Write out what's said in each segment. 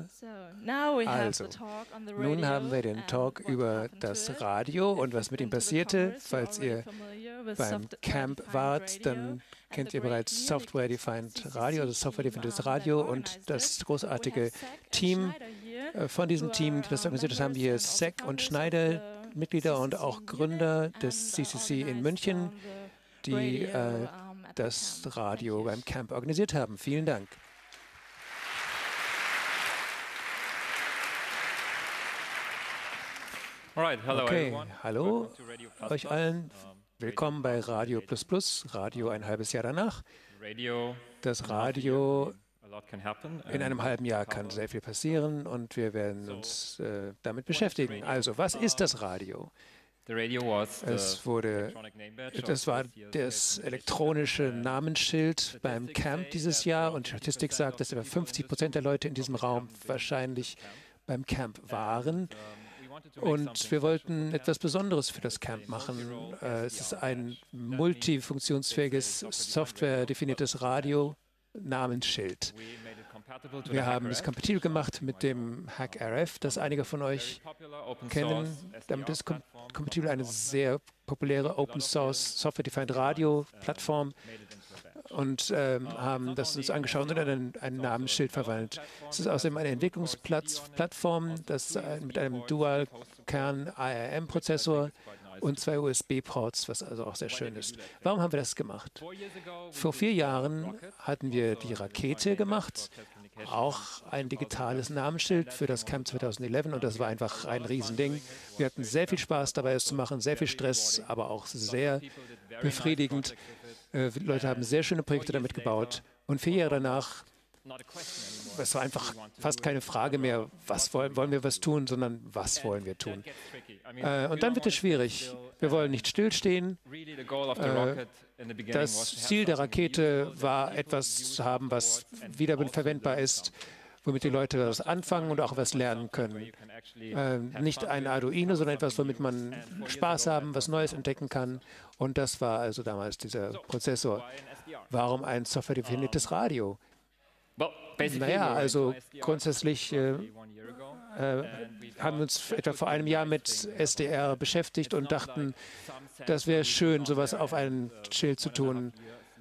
Super. Also, nun haben wir den Talk über das Radio und was mit ihm passierte. Falls ihr beim Camp wart, dann kennt ihr bereits Software-Defined Radio, also Software-Defined Radio und das großartige Team. Von diesem Team, das organisiert ist, haben wir Seck und Schneider, Mitglieder und auch Gründer des CCC in München, die das Radio beim Camp organisiert haben. Vielen Dank. Okay, hallo euch allen. Willkommen bei Radio Plus Plus, Radio ein halbes Jahr danach. Das Radio, in einem halben Jahr kann sehr viel passieren und wir werden uns damit beschäftigen. Also, was ist das Radio? Das war das elektronische Namensschild beim Camp dieses Jahr und die Statistik sagt, dass über 50% der Leute in diesem Raum wahrscheinlich beim Camp waren. Und wir wollten etwas Besonderes für das Camp machen. Es ist ein multifunktionsfähiges, software-definiertes Radio-Namensschild. Wir haben es kompatibel gemacht mit dem HackRF, das einige von euch kennen. Damit ist kompatibel eine sehr populäre Open-Source Software-Defined Radio-Plattform und haben das uns angeschaut und in ein Namensschild verwandelt. Es ist außerdem eine Entwicklungsplattform, das mit einem Dual-Kern ARM-Prozessor und 2 USB-Ports, was also auch sehr schön ist. Warum haben wir das gemacht? Vor 4 Jahren hatten wir die Rakete gemacht, auch ein digitales Namensschild für das Camp 2011 und das war einfach ein Riesending. Wir hatten sehr viel Spaß dabei, es zu machen, sehr viel Stress, aber auch sehr befriedigend. Leute haben sehr schöne Projekte damit gebaut und 4 Jahre danach, es war einfach fast keine Frage mehr, was wollen wir was tun, sondern was wollen wir tun. Und dann wird es schwierig. Wir wollen nicht stillstehen. Das Ziel der Rakete war, etwas zu haben, was wiederverwendbar ist, womit die Leute was anfangen und auch was lernen können. Nicht ein Arduino, sondern etwas, womit man Spaß haben, was Neues entdecken kann. Und das war also damals dieser Prozessor. Warum ein software-definiertes Radio? Naja, also grundsätzlich haben wir uns etwa vor einem Jahr mit SDR beschäftigt und dachten, das wäre schön, sowas auf ein Schild zu tun.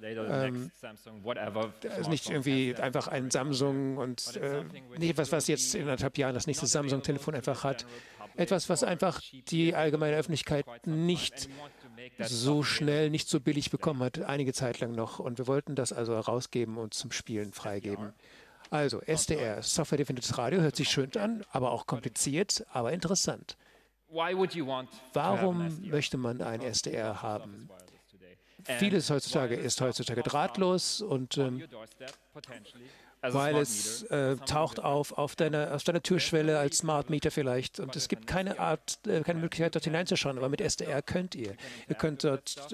Also nicht irgendwie einfach ein Samsung und nicht etwas, was jetzt in 1,5 Jahren das nächste Samsung-Telefon einfach hat. Etwas, was einfach die allgemeine Öffentlichkeit nicht so schnell, nicht so billig bekommen hat, einige Zeit lang noch. Und wir wollten das also herausgeben und zum Spielen freigeben. Also SDR, Software-Definiertes Radio, hört sich schön an, aber auch kompliziert, aber interessant. Warum möchte man ein SDR haben? Vieles heutzutage ist drahtlos und weil es taucht auf deiner Türschwelle als Smart Meter vielleicht und es gibt keine Möglichkeit, dort hineinzuschauen, aber mit SDR könnt ihr. Ihr könnt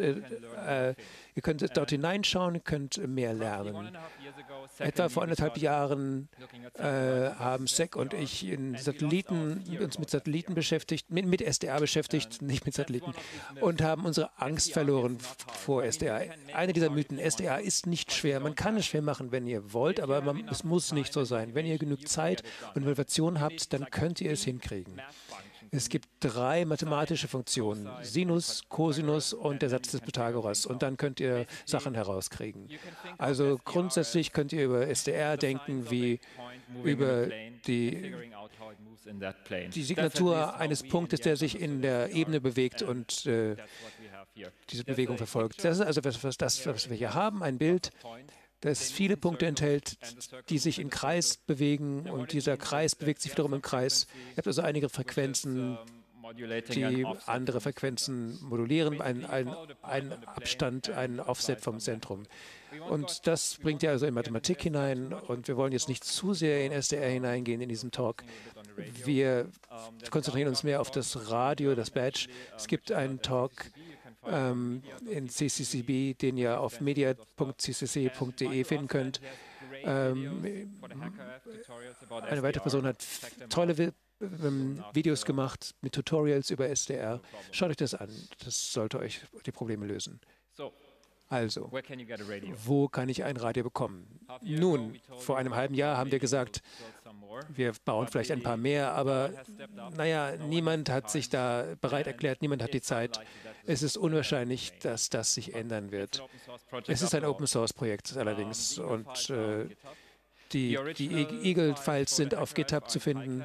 dort hineinschauen, ihr könnt mehr lernen. Etwa vor 1,5 Jahren haben Seck und ich uns mit Satelliten beschäftigt, mit SDR beschäftigt, nicht mit Satelliten, und haben unsere Angst verloren vor SDR. Einer dieser Mythen, SDR ist nicht schwer. Man kann es schwer machen, wenn ihr wollt, aber es muss nicht so sein. Wenn ihr genug Zeit und Motivation habt, dann könnt ihr es hinkriegen. Es gibt 3 mathematische Funktionen, Sinus, Cosinus und der Satz des Pythagoras. Und dann könnt ihr Sachen herauskriegen. Also grundsätzlich könnt ihr über SDR denken wie über die Signatur eines Punktes, der sich in der Ebene bewegt und diese Bewegung verfolgt. Das ist also was wir hier haben, ein Bild, das viele Punkte enthält, die sich im Kreis bewegen und dieser Kreis bewegt sich wiederum im Kreis. Ihr habt also einige Frequenzen, die andere Frequenzen modulieren, einen Abstand, einen Offset vom Zentrum. Und das bringt ihr also in Mathematik hinein und wir wollen jetzt nicht zu sehr in SDR hineingehen in diesem Talk. Wir konzentrieren uns mehr auf das Radio, das Badge. Es gibt einen Talk in CCCB, den ihr auf media.ccc.de finden könnt. Eine weitere Person hat tolle Videos gemacht mit Tutorials über SDR. Schaut euch das an. Das sollte euch die Probleme lösen. Also, wo kann ich ein Radio bekommen? Nun, vor einem halben Jahr haben wir gesagt, Wir bauen vielleicht ein paar mehr, aber naja, niemand hat sich da bereit erklärt, niemand hat die Zeit. Es ist unwahrscheinlich, dass das sich ändern wird. Es ist ein Open-Source-Projekt allerdings und die Eagle-Files sind auf GitHub zu finden.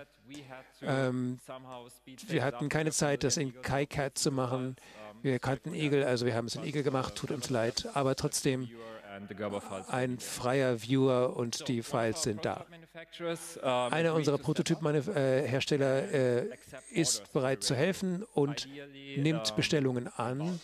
Wir hatten keine Zeit, das in KiCad zu machen. Wir kannten Eagle, also wir haben es in Eagle gemacht, tut uns leid, aber trotzdem ein freier Viewer und die Files sind da. Einer unserer Prototypenhersteller ist bereit zu helfen und nimmt Bestellungen an.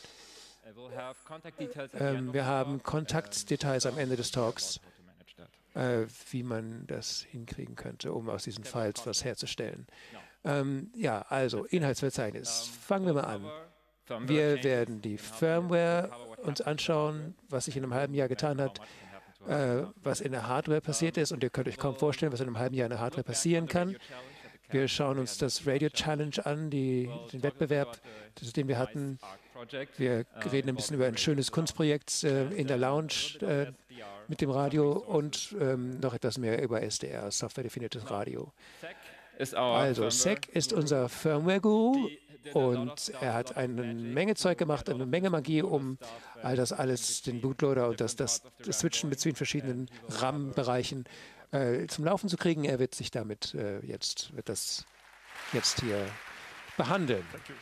Wir haben Kontaktdetails am Ende des Talks, wie man das hinkriegen könnte, um aus diesen Files was herzustellen. Ja, also Inhaltsverzeichnis. Fangen wir mal an. Wir werden die Firmware uns anschauen, was sich in einem halben Jahr getan hat, was in der Hardware passiert ist. Und ihr könnt euch kaum vorstellen, was in einem halben Jahr in der Hardware passieren kann. Wir schauen uns das Radio Challenge an, den Wettbewerb, den wir hatten. Wir reden ein bisschen über ein schönes Kunstprojekt in der Lounge mit dem Radio und noch etwas mehr über SDR, Software-definiertes Radio. Also SEC ist unser Firmware-Guru und er hat eine Menge Zeug gemacht, eine Menge Magie, um all das alles, den Bootloader und das Switchen zwischen verschiedenen RAM-Bereichen zum Laufen zu kriegen. Er wird sich damit wird das jetzt hier behandeln.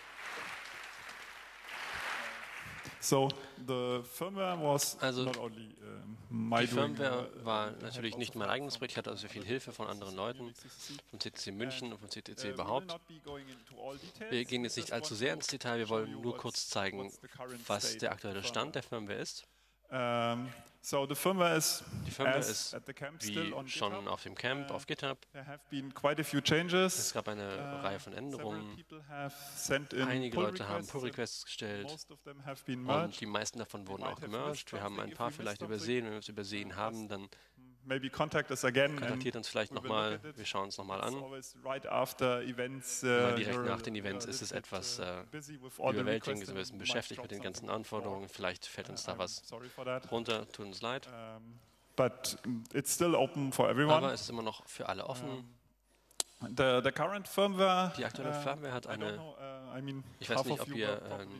Also die Firmware war natürlich nicht mein eigenes Projekt, ich hatte also sehr viel Hilfe von anderen Leuten, von CCC München und von CCC überhaupt. Wir gehen jetzt nicht allzu sehr ins Detail, wir wollen nur kurz zeigen, was der aktuelle Stand der Firmware ist. Die Firmware ist wie schon auf dem Camp, auf GitHub. Es gab eine Reihe von Änderungen. Einige Leute haben Pull-Requests gestellt und die meisten davon wurden auch gemerged. Wir haben ein paar vielleicht übersehen. Wenn wir es übersehen haben, dann kontaktiert uns vielleicht nochmal. Wir schauen uns nochmal an. Direkt nach den Events ist es etwas überwältigend. Wir sind ein bisschen beschäftigt mit den ganzen Anforderungen. Vielleicht fällt uns da was runter. Tut uns leid. Aber es ist immer noch für alle offen. Die aktuelle Firmware hat eine, ich weiß nicht, ob ihr,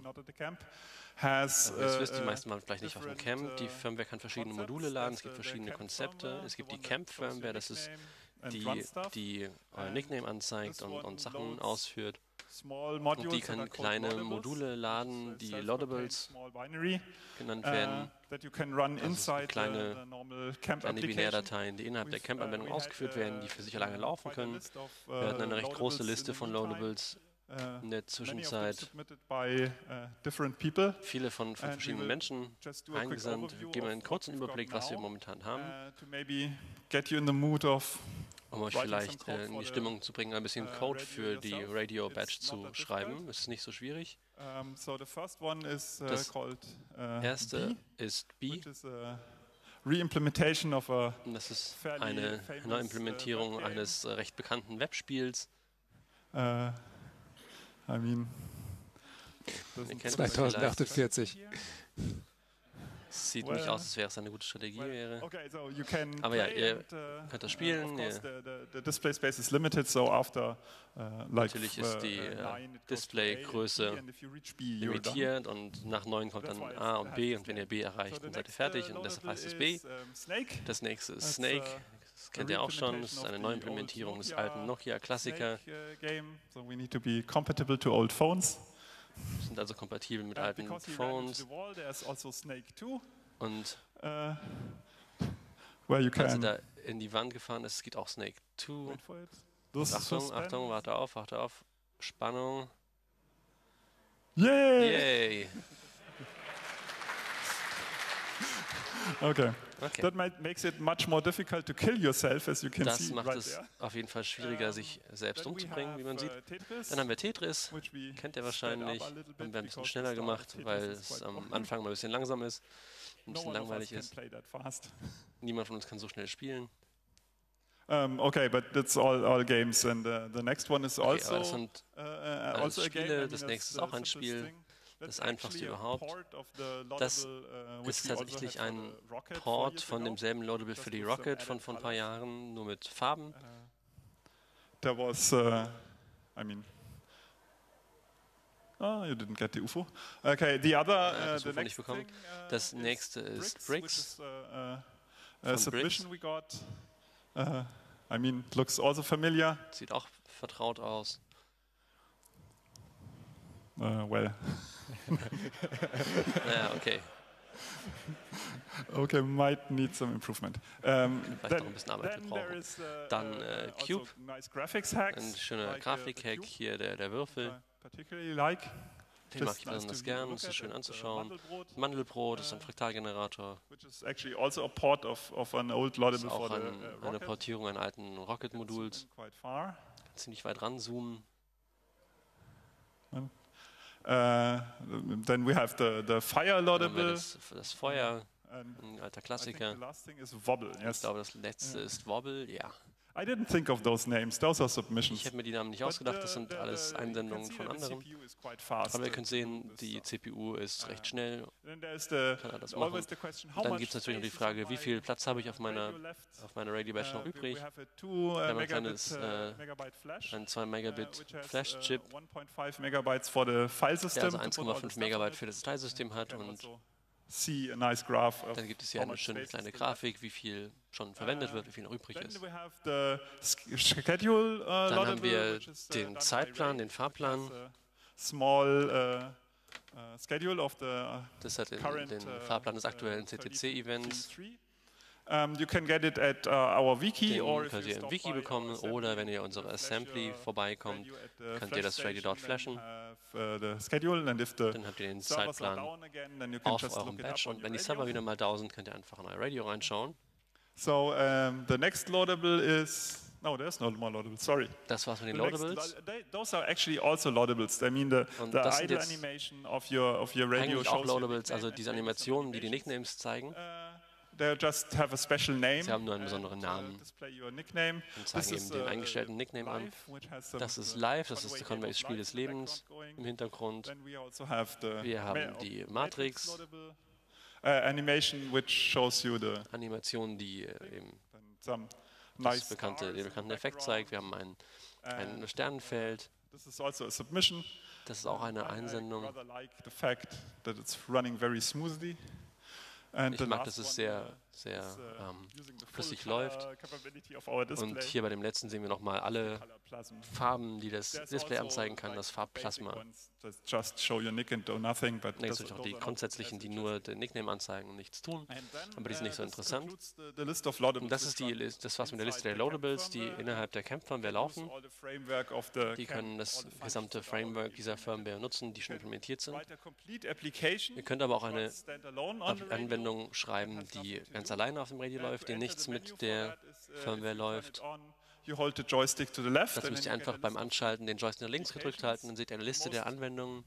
das wisst die meisten waren vielleicht nicht auf dem Camp. Die Firmware kann verschiedene Module laden, es gibt verschiedene Konzepte. Es gibt die Camp-Firmware, das ist die euer Nickname anzeigt und Sachen ausführt. Und die kann kleine Module laden, die Loadables genannt werden. Also kleine Binärdateien, die innerhalb der Camp-Anwendung ausgeführt werden, die für sich alleine laufen können. Wir hatten eine recht große Liste von Loadables in der Zwischenzeit. Viele von verschiedenen Menschen eingesandt. Wir geben einen kurzen Überblick, was wir momentan haben. Um euch vielleicht in die Stimmung zu bringen, ein bisschen Code für die Radio-Badge zu schreiben. Das ist nicht so schwierig. Das erste ist B. Das ist eine Neuimplementierung eines recht bekannten Webspiels. 2048. Sieht nicht aus, als wäre es eine gute Strategie wäre. Aber ja, ihr könnt das spielen. Natürlich ist die Displaygröße limitiert und nach 9 kommt dann A und B und wenn ihr B erreicht, dann seid ihr fertig und deshalb heißt es B. Das nächste ist Snake. Das kennt ihr auch schon. Das ist eine Neuimplementierung des alten Nokia-Klassiker. Wir sind also kompatibel mit alten Phones. Und als er da in die Wand gefahren ist, geht auch Snake 2. Achtung, Achtung, warte auf. Spannung. Yay! Okay. That makes it much more difficult to kill yourself, as you can see. Das macht es auf jeden Fall schwieriger, sich selbst umzubringen, wie man sieht. Dann haben wir Tetris, kennt ihr wahrscheinlich. Haben wir ein bisschen schneller gemacht, weil es am Anfang mal ein bisschen langsam ist, ein bisschen langweilig ist. Niemand von uns kann so schnell spielen. Okay, but that's all games, and the next one is also. Aber das sind alles Spiele. Das nächste ist auch ein Spiel. Das einfachste überhaupt. Das ist tatsächlich ein Port von demselben Loadable für die Rocket von vor ein paar Jahren, nur mit Farben. there was, you didn't get the UFO. Okay, the other, the next thing, das nächste ist Bricks. Submission we got. Looks also familiar. Sieht auch vertraut aus. Well. Ja, okay. Okay, might need some improvement. Vielleicht noch ein bisschen Arbeit gebrauchen. Dann Cube, ein schöner Grafikhack hier, der Würfel. Den mag ich besonders gern, das ist schön anzuschauen. Mandelbrot ist ein Fraktalgenerator. Das ist auch eine Portierung eines alten Rocket-Moduls. Ziemlich weit ranzoomen. Then we have the fire laudable. Das Feuer, ein alter Klassiker. Ich glaube, das letzte ist Wobble, ja. I didn't think of those names. Those are submissions. Ich hätte mir die Namen nicht ausgedacht, das sind alles Einsendungen von anderen. Aber ihr könnt sehen, die CPU ist recht schnell, kann alles machen. Und dann gibt es natürlich noch die Frage, wie viel Platz habe ich auf meiner Radio Batch noch übrig? Wir haben ein 2 Megabit Flash-Chip, der also 1,5 Megabyte für das Dateisystem hat und dann gibt es hier eine schöne kleine Grafik, wie viel schon verwendet wird, wie viel noch übrig ist. Dann haben wir den Zeitplan, den Fahrplan. Das hat den Fahrplan des aktuellen CTC-Events. You can get it at our Wiki, den könnt ihr im Wiki bekommen, oder wenn ihr unsere Assembly vorbeikommt, könnt ihr das Radio dort flashen. Dann habt ihr den Zeitplan auf eurem Batch, und wenn die Server wieder mal da sind, könnt ihr einfach in euer Radio reinschauen. So, the next laudable is... No, there's no more laudables, sorry. Das war's mit den Laudables. Those are actually also laudables. I mean, the idle animation of your radio shows auch Laudables, also diese Animationen, die Nicknames zeigen. They just have a special name. Sie haben nur einen besonderen Namen und zeigen eben den eingestellten Nickname an. Das ist Live, das ist das Conway-Spiel des Lebens im Hintergrund. Wir haben die Matrix. Animation, die eben den bekannten Effekt zeigt. Wir haben ein Sternenfeld. Das ist auch eine Einsendung. Ich mag, dass es sehr flüssig läuft. Und hier bei dem letzten sehen wir nochmal alle Farben, die das Display anzeigen kann, das Farbplasma. Dann gibt es natürlich auch die grundsätzlichen, die nur den Nickname anzeigen und nichts tun, aber die sind nicht so interessant. Und das ist das war's mit der Liste der Laudables, die innerhalb der Camp-Firmware laufen. Die können das gesamte Framework dieser Firmware nutzen, die schon implementiert sind. Ihr könnt aber auch eine Anwendung schreiben, die ganz alleine auf dem Radio läuft, die nichts mit der Firmware läuft. Das müsst ihr einfach beim Anschalten den Joystick nach links gedrückt halten, dann seht ihr eine Liste der Anwendungen.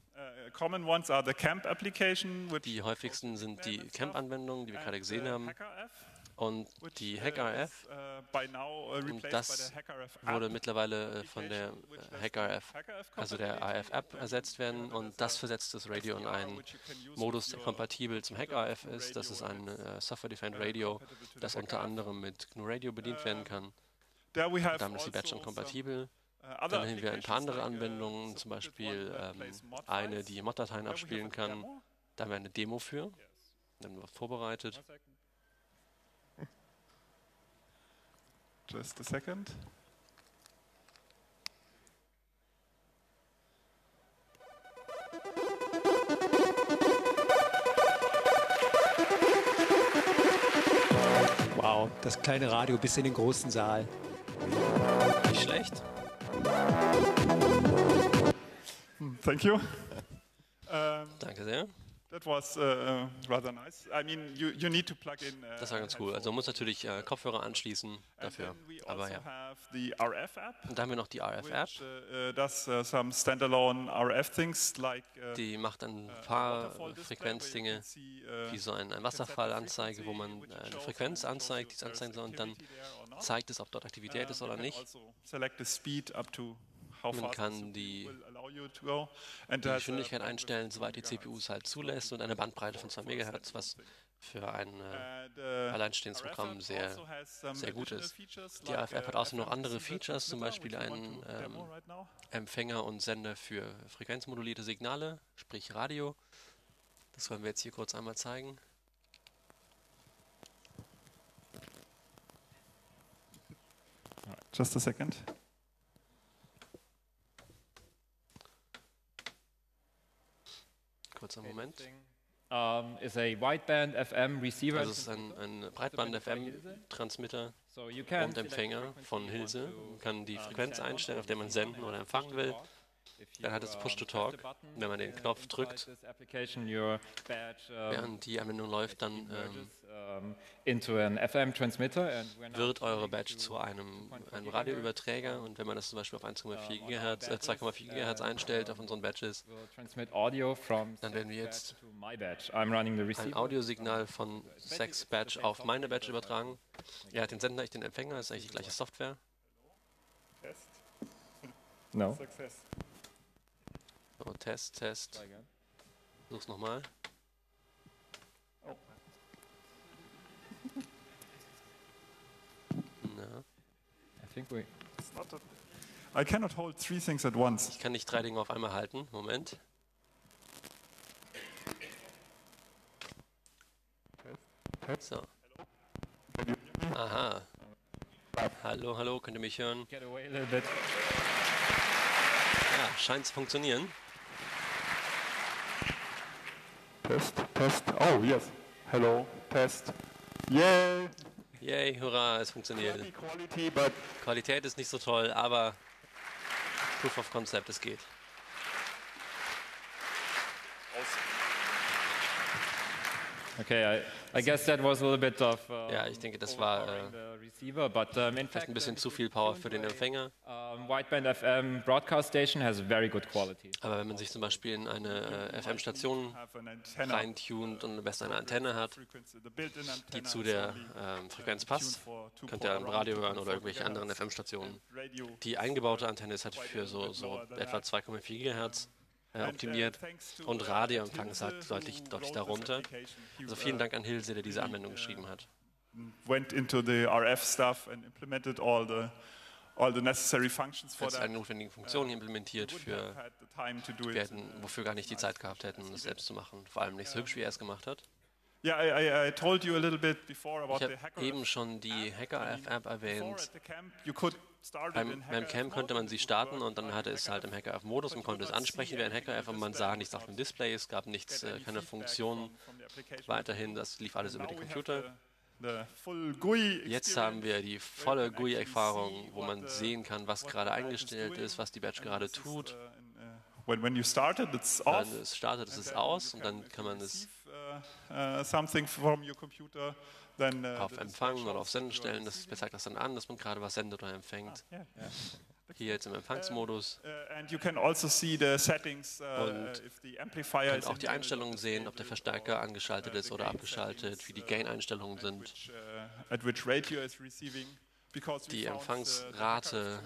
Die häufigsten sind die Camp-Anwendungen, die wir gerade gesehen haben, und die HackRF. Und das wurde mittlerweile von der HackRF, also der AF-App, ersetzt werden, und das versetzt das Radio in einen Modus, der kompatibel zum HackRF ist. Das ist ein Software-Defined Radio, das unter anderem mit GNU Radio bedient werden kann. Damit ist die Batch schon kompatibel. Dann haben wir ein paar andere Anwendungen, zum Beispiel eine, die Mod-Dateien abspielen kann. Da haben wir eine Demo für. Dann haben wir vorbereitet. Just a second. Wow, das kleine Radio bis in den großen Saal. Nicht schlecht. Thank you. Danke sehr. That was rather nice. I mean, you need to plug in. Das war ganz cool. Also man muss natürlich Kopfhörer anschließen dafür. Aber ja. Und dann haben wir noch die RF-App. Some standalone RF things like. Die macht ein paar Frequenzdinge, wie so eine Wasserfallanzeige, wo man eine Frequenz anzeigt, die es anzeigen soll, und dann zeigt es, ob dort Aktivität ist oder nicht. Man kann die Geschwindigkeit einstellen, soweit die CPU es halt zulässt, und eine Bandbreite von 2 MHz, was für ein alleinstehendes Programm sehr gut ist. Die AFF hat außerdem noch andere Features, zum Beispiel einen Empfänger und Sender für frequenzmodulierte Signale, sprich Radio. Das wollen wir jetzt hier kurz einmal zeigen. Just a second. Kurzer Moment. Is a wideband FM receiver. Also es ist ein Breitband-FM-Transmitter und Empfänger von Hilse. Man kann die Frequenz einstellen, auf der man senden oder empfangen will. Dann hat es Push-to-Talk. Wenn man den Knopf drückt, während die Anwendung läuft, dann wird eure Badge zu einem Radioüberträger. Und wenn man das zum Beispiel auf 2,4 GHz einstellt auf unseren Badges, dann werden wir jetzt ein Audiosignal von 6 Badge auf meine Badge übertragen. Er hat den Sender, ich den Empfänger, das ist eigentlich die gleiche Software. No. So, Test. Versuch's nochmal. Na. I cannot hold 3 things at once. Ich kann nicht 3 Dinge auf einmal halten. Moment. So. Aha. Hallo, könnt ihr mich hören? Ja, scheint zu funktionieren. Test. Oh, yes. Hello, Test. Yay! Yay, hurra, es funktioniert. Qualität ist nicht so toll, aber Proof of Concept, es geht. Okay, I guess that was a little bit of ja, ich denke, das war vielleicht ein bisschen zu viel Power für den Empfänger. Wideband FM broadcast station has very good quality. Aber wenn man sich zum Beispiel in eine FM-Station reintunt und am besten eine Antenne hat, die zu der Frequenz passt, könnt ihr ein Radio hören oder irgendwelche anderen FM-Stationen. Die eingebaute Antenne ist halt für so etwa 2,4 GHz optimiert und Radioempfang ist halt deutlich darunter. Also vielen Dank an Hilse, der diese Anwendung geschrieben hat. Went into the RF stuff and implemented all the necessary functions for that. Alle notwendigen Funktionen implementiert wofür gar nicht die Zeit gehabt hätten, das selbst zu machen. Vor allem nicht so hübsch, wie er es gemacht hat. Yeah, I told you a little bit before about Ich habe eben schon die Hacker-App erwähnt. Beim Camp konnte man sie starten und dann hatte es halt im Hacker-App-Modus und konnte es ansprechen wie ein Hacker-App, aber man sah nichts auf dem Display, es gab nichts, keine Funktionen weiterhin, das lief alles über den Computer. Jetzt haben wir die volle GUI-Erfahrung, wo man sehen kann, was gerade eingestellt ist, was die Badge gerade tut. When you started, it's off. Wenn es startet, ist es aus und dann kann man es something from your computer, then, auf Empfang oder auf Senden stellen. Das zeigt das dann an, dass man gerade was sendet oder empfängt. Hier jetzt im Empfangsmodus. And you can also see the settings, if the amplifier könnt auch die Einstellungen sehen, ob der Verstärker angeschaltet ist oder abgeschaltet, wie die Gain-Einstellungen sind. At which rate you is receiving. Die Empfangsrate.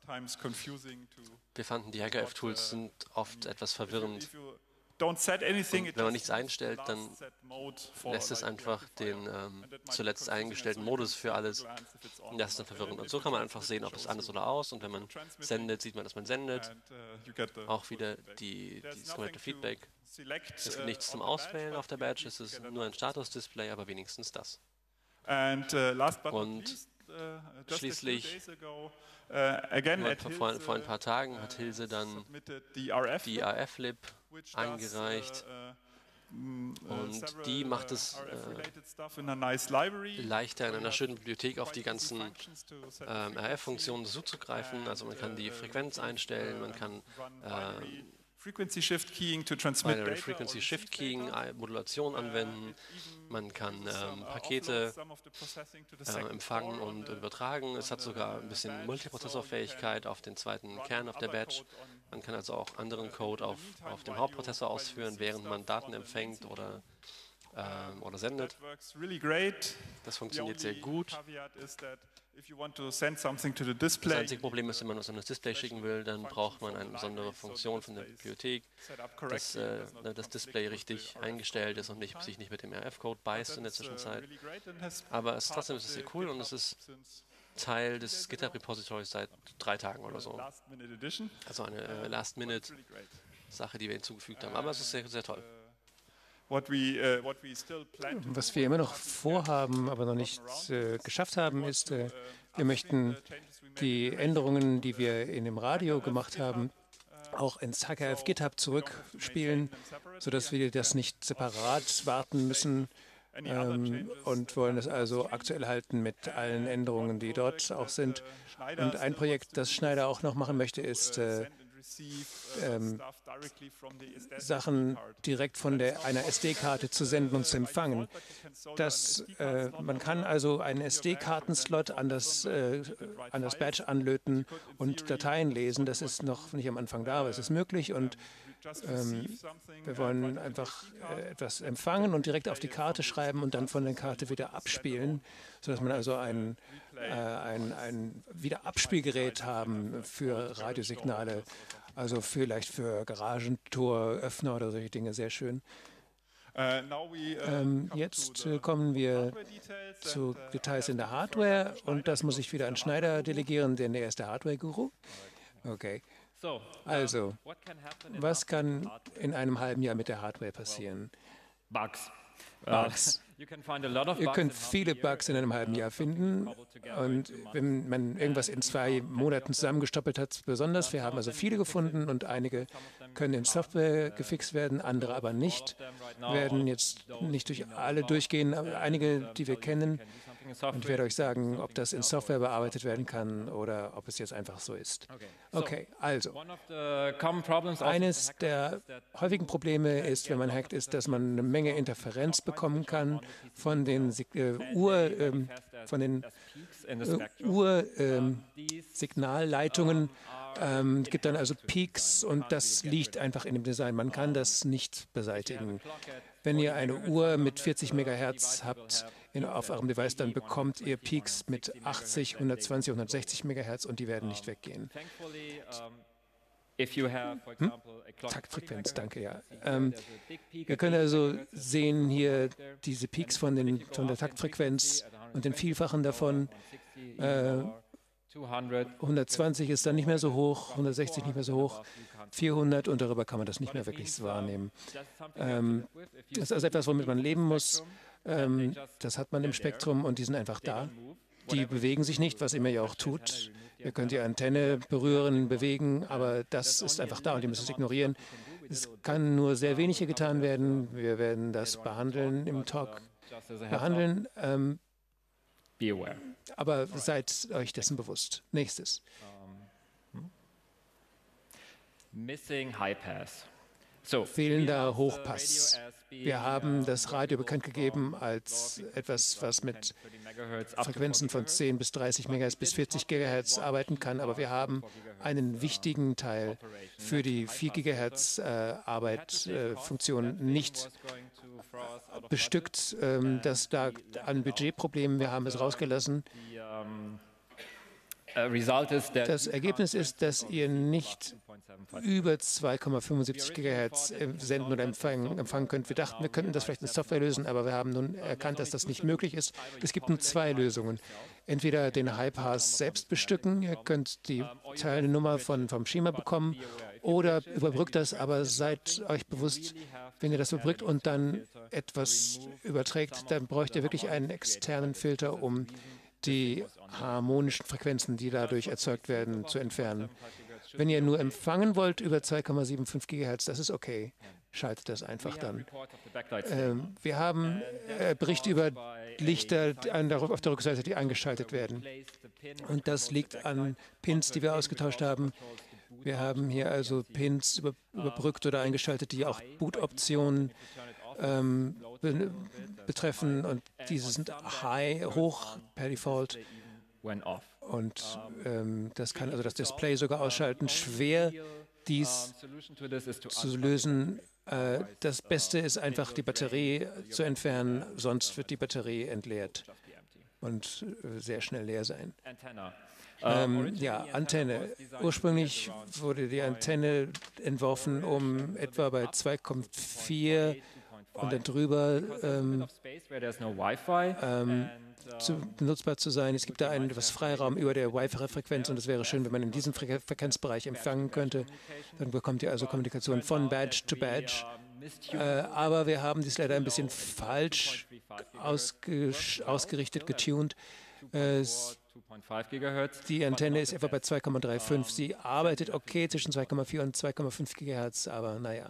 Wir fanden, die Hacker-F-Tools sind oft etwas verwirrend. Und wenn man nichts einstellt, dann lässt es einfach den zuletzt eingestellten Modus für alles. Und das ist dann verwirrend. Und so kann man einfach sehen, ob es an ist oder aus. Und wenn man sendet, sieht man, dass man sendet. Auch wieder das komplette Feedback. Es gibt nichts zum Auswählen auf der Badge. Es ist nur ein Status-Display, aber wenigstens das. Und schließlich, vor ein paar Tagen hat Hilse dann die RF-Lib eingereicht und die macht es leichter in einer schönen Bibliothek auf die ganzen RF-Funktionen zuzugreifen. Also man kann die Frequenz einstellen, man kann Frequency Shift Keying to transmit Binary Frequency Shift Keying, Modulation anwenden. Man kann Pakete empfangen und übertragen. Es hat sogar ein bisschen Multiprozessorfähigkeit auf den zweiten Kern auf der Badge. Man kann also auch anderen Code auf dem Hauptprozessor ausführen, während man Daten empfängt oder sendet. Das funktioniert sehr gut. Das einzige Problem ist, wenn man was an das Display schicken will, dann braucht man eine besondere Funktion von der Bibliothek, dass das Display richtig eingestellt ist und sich nicht mit dem RF-Code beißt in der Zwischenzeit. Aber trotzdem ist es sehr cool und es ist Teil des GitHub-Repositories seit 3 Tagen oder so. Also eine Last-Minute-Sache, die wir hinzugefügt haben. Aber es ist sehr, sehr toll. Was wir immer noch vorhaben, aber noch nicht geschafft haben, ist, wir möchten die Änderungen, die wir in dem Radio gemacht haben, auch ins HKF GitHub zurückspielen, sodass wir das nicht separat warten müssen und wollen es also aktuell halten mit allen Änderungen, die dort auch sind. Und ein Projekt, das Schneider auch noch machen möchte, ist Sachen direkt von einer SD-Karte zu senden und zu empfangen. Man kann also einen SD-Kartenslot an das Badge anlöten und Dateien lesen. Das ist noch nicht am Anfang da, aber es ist möglich und wir wollen einfach etwas empfangen und direkt auf die Karte schreiben und dann von der Karte wieder abspielen, sodass man also ein Wiederabspielgerät haben für Radiosignale, also vielleicht für Garagentoröffner oder solche Dinge, sehr schön. Jetzt kommen wir zu Details in der Hardware und das muss ich wieder an Schneider delegieren, denn er ist der Hardware-Guru. Okay. Also, was kann in einem halben Jahr mit der Hardware passieren? Bugs. Ihr könnt viele Bugs in einem halben Jahr finden und wenn man irgendwas in 2 Monaten zusammengestoppelt hat, besonders. Wir haben also viele gefunden und einige können in Software gefixt werden, andere aber nicht. Wir werden jetzt nicht durch alle durchgehen, aber einige, die wir kennen. Und ich werde euch sagen, ob das in Software bearbeitet werden kann oder ob es jetzt einfach so ist. Okay, also. Eines der häufigen Probleme ist, wenn man hackt, ist, dass man eine Menge Interferenz bekommen kann von den Ursignalleitungen. Es gibt dann also Peaks und das liegt einfach in dem Design. Man kann das nicht beseitigen. Wenn ihr eine Uhr mit 40 MHz habt auf eurem Device, dann bekommt ihr Peaks mit 80, 120, 160 MHz und die werden nicht weggehen. Taktfrequenz, danke, ja. Wir können also sehen hier diese Peaks von der Taktfrequenz und den Vielfachen davon. 120 ist dann nicht mehr so hoch, 160 nicht mehr so hoch, 400 und darüber kann man das nicht mehr wirklich wahrnehmen. Das ist also etwas, womit man leben muss. Das hat man im Spektrum und die sind einfach da. Die bewegen sich nicht, was immer ihr auch tut. Ihr könnt die Antenne berühren, bewegen, aber das ist einfach da und ihr müsst es ignorieren. Es kann nur sehr wenig hier getan werden. Wir werden das behandeln im Talk. Aber seid euch dessen bewusst. Nächstes. Missing High Pass. Fehlender Hochpass. Wir haben das Radio bekannt gegeben als etwas, was mit Frequenzen von 10 bis 30 MHz bis 40 GHz arbeiten kann, aber wir haben einen wichtigen Teil für die 4 GHz Funktion nicht bestückt. Das lag an Budgetproblemen. Wir haben es rausgelassen. Das Ergebnis ist, dass ihr nicht über 2,75 GHz senden oder empfangen könnt. Wir dachten, wir könnten das vielleicht in Software lösen, aber wir haben nun erkannt, dass das nicht möglich ist. Es gibt nur 2 Lösungen. Entweder den High-Pass selbst bestücken, ihr könnt die Teilnummer vom Schema bekommen, oder überbrückt das, aber seid euch bewusst, wenn ihr das überbrückt und dann etwas überträgt, dann bräucht ihr wirklich einen externen Filter, um die harmonischen Frequenzen, die dadurch erzeugt werden, zu entfernen. Wenn ihr nur empfangen wollt über 2,75 GHz, das ist okay. Schaltet das einfach dann. Wir haben Berichte über Lichter auf der Rückseite, die eingeschaltet werden. Und das liegt an Pins, die wir ausgetauscht haben. Wir haben hier also Pins überbrückt oder eingeschaltet, die auch Bootoptionen betreffen und diese sind hoch per Default und das kann also das Display sogar ausschalten. Schwer dies zu lösen. Das Beste ist einfach die Batterie zu entfernen, sonst wird die Batterie entleert. und sehr schnell leer sein. Ja, Antenne. Ursprünglich wurde die Antenne entworfen, um etwa bei 2,4 und dann drüber benutzbar zu sein. Es gibt da etwas Freiraum über der Wi-Fi-Frequenz und es wäre schön, wenn man in diesem Frequenzbereich empfangen könnte. Dann bekommt ihr also Kommunikation von Badge zu Badge. Aber wir haben dies leider ein bisschen falsch ausgerichtet, getuned. Die Antenne ist etwa bei 2,35. Sie arbeitet okay zwischen 2,4 und 2,5 GHz, aber naja.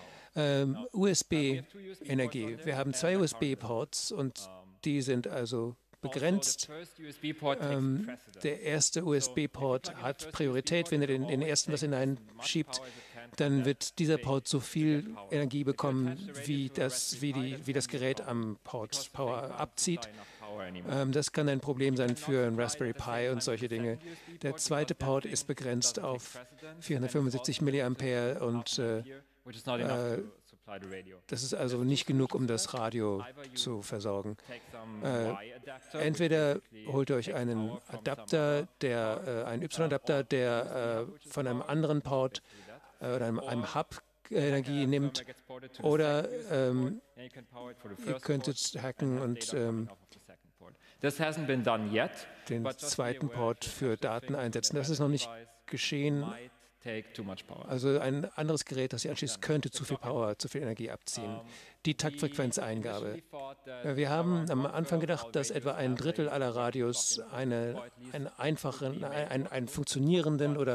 USB-Energie. Wir haben 2 USB-Ports und die sind also begrenzt. Der erste USB-Port hat Priorität. Wenn ihr den ersten was hineinschiebt, dann wird dieser Port so viel Energie bekommen, wie das Gerät am Port Power abzieht. Das kann ein Problem sein für ein Raspberry Pi und solche Dinge. Der zweite Port ist begrenzt auf 475 mA und das ist also nicht genug, um das Radio zu versorgen. Entweder holt ihr euch einen Adapter, einen Y-Adapter, der von einem anderen Port oder einem Hub Energie nimmt, oder ihr könntet hacken und den zweiten Port für Daten einsetzen. Das ist noch nicht geschehen. Also ein anderes Gerät, das ihr anschließt, könnte zu viel Power, zu viel Energie abziehen. Die Taktfrequenzeingabe. Wir haben am Anfang gedacht, dass etwa ein Drittel aller Radios einen funktionierenden oder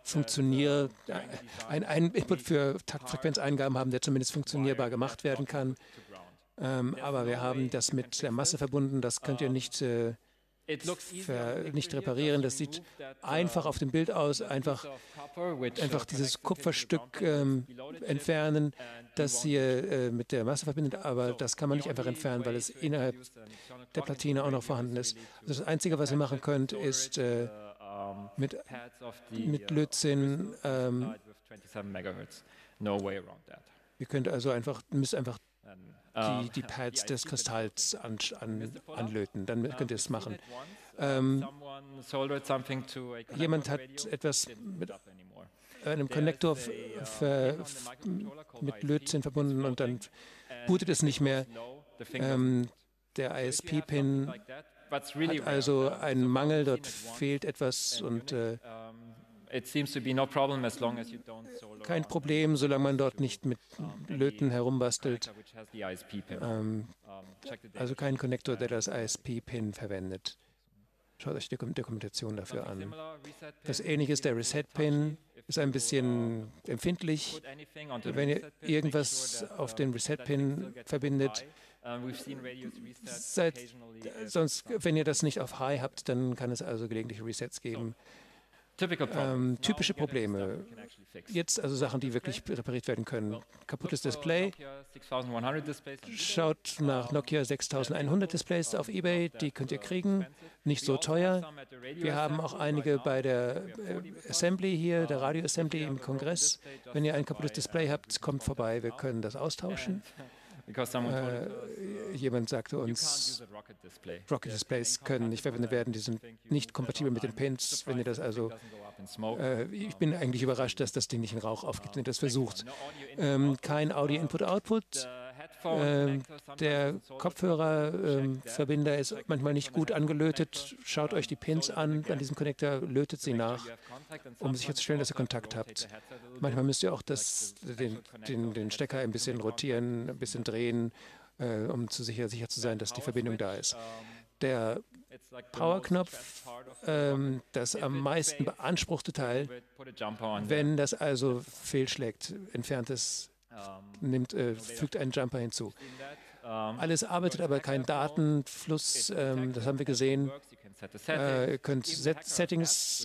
einen Input für Taktfrequenzeingaben haben, der zumindest funktionierbar gemacht werden kann. Aber wir haben das mit der Masse verbunden, das könnt ihr nicht reparieren. Das sieht einfach auf dem Bild aus, einfach dieses Kupferstück entfernen, das ihr mit der Masse verbindet, aber das kann man nicht einfach entfernen, weil es innerhalb der Platine auch noch vorhanden ist. Also das Einzige, was ihr machen könnt, ist mit Lötzinn, ihr könnt also müsst einfach die Pads des Kristalls anlöten, dann könnt ihr es machen. Jemand hat etwas mit einem Konnektor mit Lötzinn verbunden und dann bootet es nicht mehr. Der ISP-Pin hat also einen Mangel, dort fehlt etwas und kein Problem, solange man dort nicht mit Löten herumbastelt. Also kein Konnektor, der das ISP-Pin verwendet. Schaut euch die Dokumentation dafür an. Das Ähnliche ist der Reset-Pin, ist ein bisschen empfindlich. Wenn ihr irgendwas auf den Reset-Pin verbindet, sonst, wenn ihr das nicht auf High habt, dann kann es also gelegentlich Resets geben. Typische Probleme. Jetzt also Sachen, die wirklich repariert werden können. Kaputtes Display. Schaut nach Nokia 6100 Displays auf eBay. Die könnt ihr kriegen. Nicht so teuer. Wir haben auch einige bei der Assembly hier, der Radio Assembly im Kongress. Wenn ihr ein kaputtes Display habt, kommt vorbei. Wir können das austauschen. Jemand sagte uns, Rocket Displays können nicht verwendet werden, die sind nicht kompatibel mit den Pins. Wenn ihr das also, ich bin eigentlich überrascht, dass das Ding nicht in Rauch aufgibt, wenn ihr das versucht. Kein Audio-Input-Output. Der Kopfhörerverbinder ist manchmal nicht gut angelötet. Schaut euch die Pins an diesem Konnektor, lötet sie nach, um sicherzustellen, dass ihr Kontakt habt. Manchmal müsst ihr auch den Stecker ein bisschen rotieren, ein bisschen drehen, um sicher zu sein, dass die Verbindung da ist. Der Powerknopf, das am meisten beanspruchte Teil, wenn das also fehlschlägt, entfernt es, fügt einen Jumper hinzu. Alles arbeitet, aber kein Datenfluss, das haben wir gesehen. Ihr könnt Settings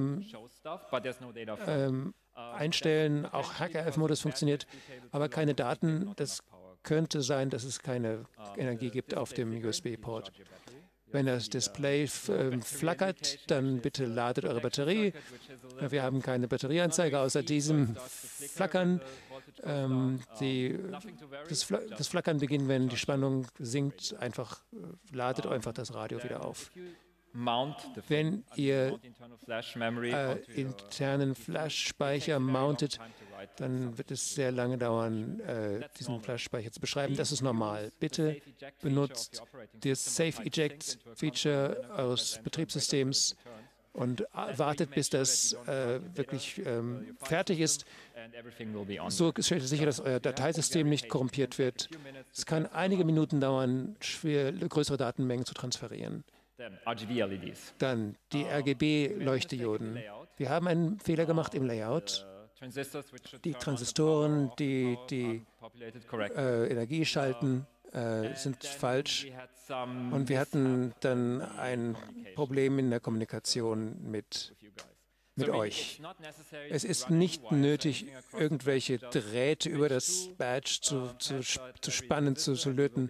einstellen, auch HackerF-Modus funktioniert, aber keine Daten. Das könnte sein, dass es keine Energie gibt auf dem USB-Port. Wenn das Display flackert, dann bitte ladet eure Batterie. Wir haben keine Batterieanzeige außer diesem Flackern. das Flackern beginnt, wenn die Spannung sinkt, ladet einfach das Radio wieder auf. Wenn ihr internen Flash-Speicher mountet, dann wird es sehr lange dauern, diesen Flash-Speicher zu beschreiben. Das ist normal. Bitte benutzt das Safe Eject Feature eures Betriebssystems und wartet, bis das wirklich fertig ist. So stellt ihr sicher, dass euer Dateisystem nicht korrumpiert wird. Es kann einige Minuten dauern, größere Datenmengen zu transferieren. Dann die RGB-Leuchtdioden. Wir haben einen Fehler gemacht im Layout. Die Transistoren, die Energie schalten, sind falsch. Und wir hatten dann ein Problem in der Kommunikation mit euch. Es ist nicht nötig, irgendwelche Drähte über das Badge zu spannen, zu löten.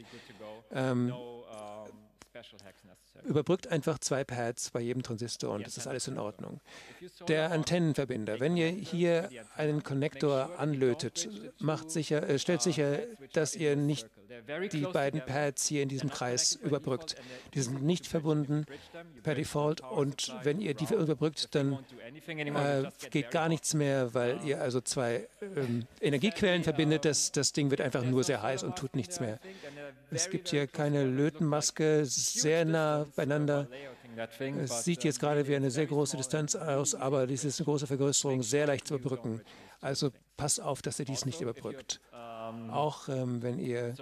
Überbrückt einfach 2 Pads bei jedem Transistor und das ist alles in Ordnung. Der Antennenverbinder, wenn ihr hier einen Konnektor anlötet, stellt sicher, dass ihr nicht die beiden Pads hier in diesem Kreis überbrückt. Die sind nicht verbunden per Default und wenn ihr die überbrückt, dann geht gar nichts mehr, weil ihr also 2 Energiequellen verbindet. Das Ding wird einfach nur sehr heiß und tut nichts mehr. Es gibt hier keine Lötenmaske, sehr nah beieinander. Es sieht jetzt gerade wie eine sehr große Distanz aus, aber dies ist eine große Vergrößerung, sehr leicht zu überbrücken. Also passt auf, dass ihr dies nicht überbrückt. Auch wenn ihr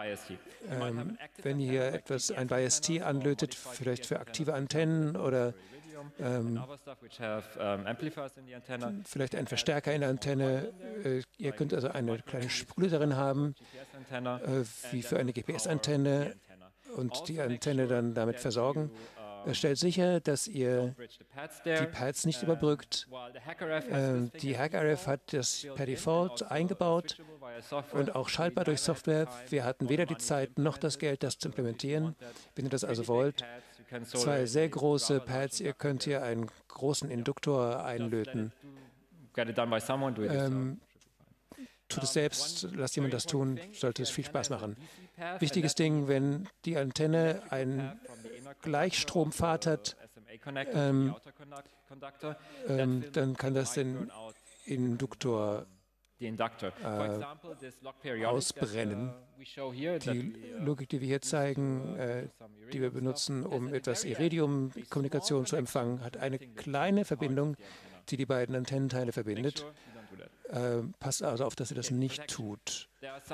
ein BIS-T anlötet, vielleicht für aktive Antennen oder vielleicht einen Verstärker in der Antenne. Ihr könnt also eine kleine Spule darin haben, wie für eine GPS-Antenne und die Antenne dann damit versorgen. Stellt sicher, dass ihr die Pads nicht überbrückt. Die HackRF hat das per Default eingebaut und auch schaltbar durch Software. Wir hatten weder die Zeit noch das Geld, das zu implementieren. Wenn ihr das also wollt, 2 sehr große Pads, ihr könnt hier einen großen Induktor einlöten. Tut es selbst, lasst jemand das tun, sollte es viel Spaß machen. Wichtiges Ding, wenn die Antenne einen Gleichstrompfad hat, dann kann das den Induktor ausbrennen. Die Logik, die wir hier zeigen, die wir benutzen, um etwas Iridium-Kommunikation zu empfangen, hat eine kleine Verbindung, die beiden Antennenteile verbindet. Passt also auf, dass ihr das nicht tut.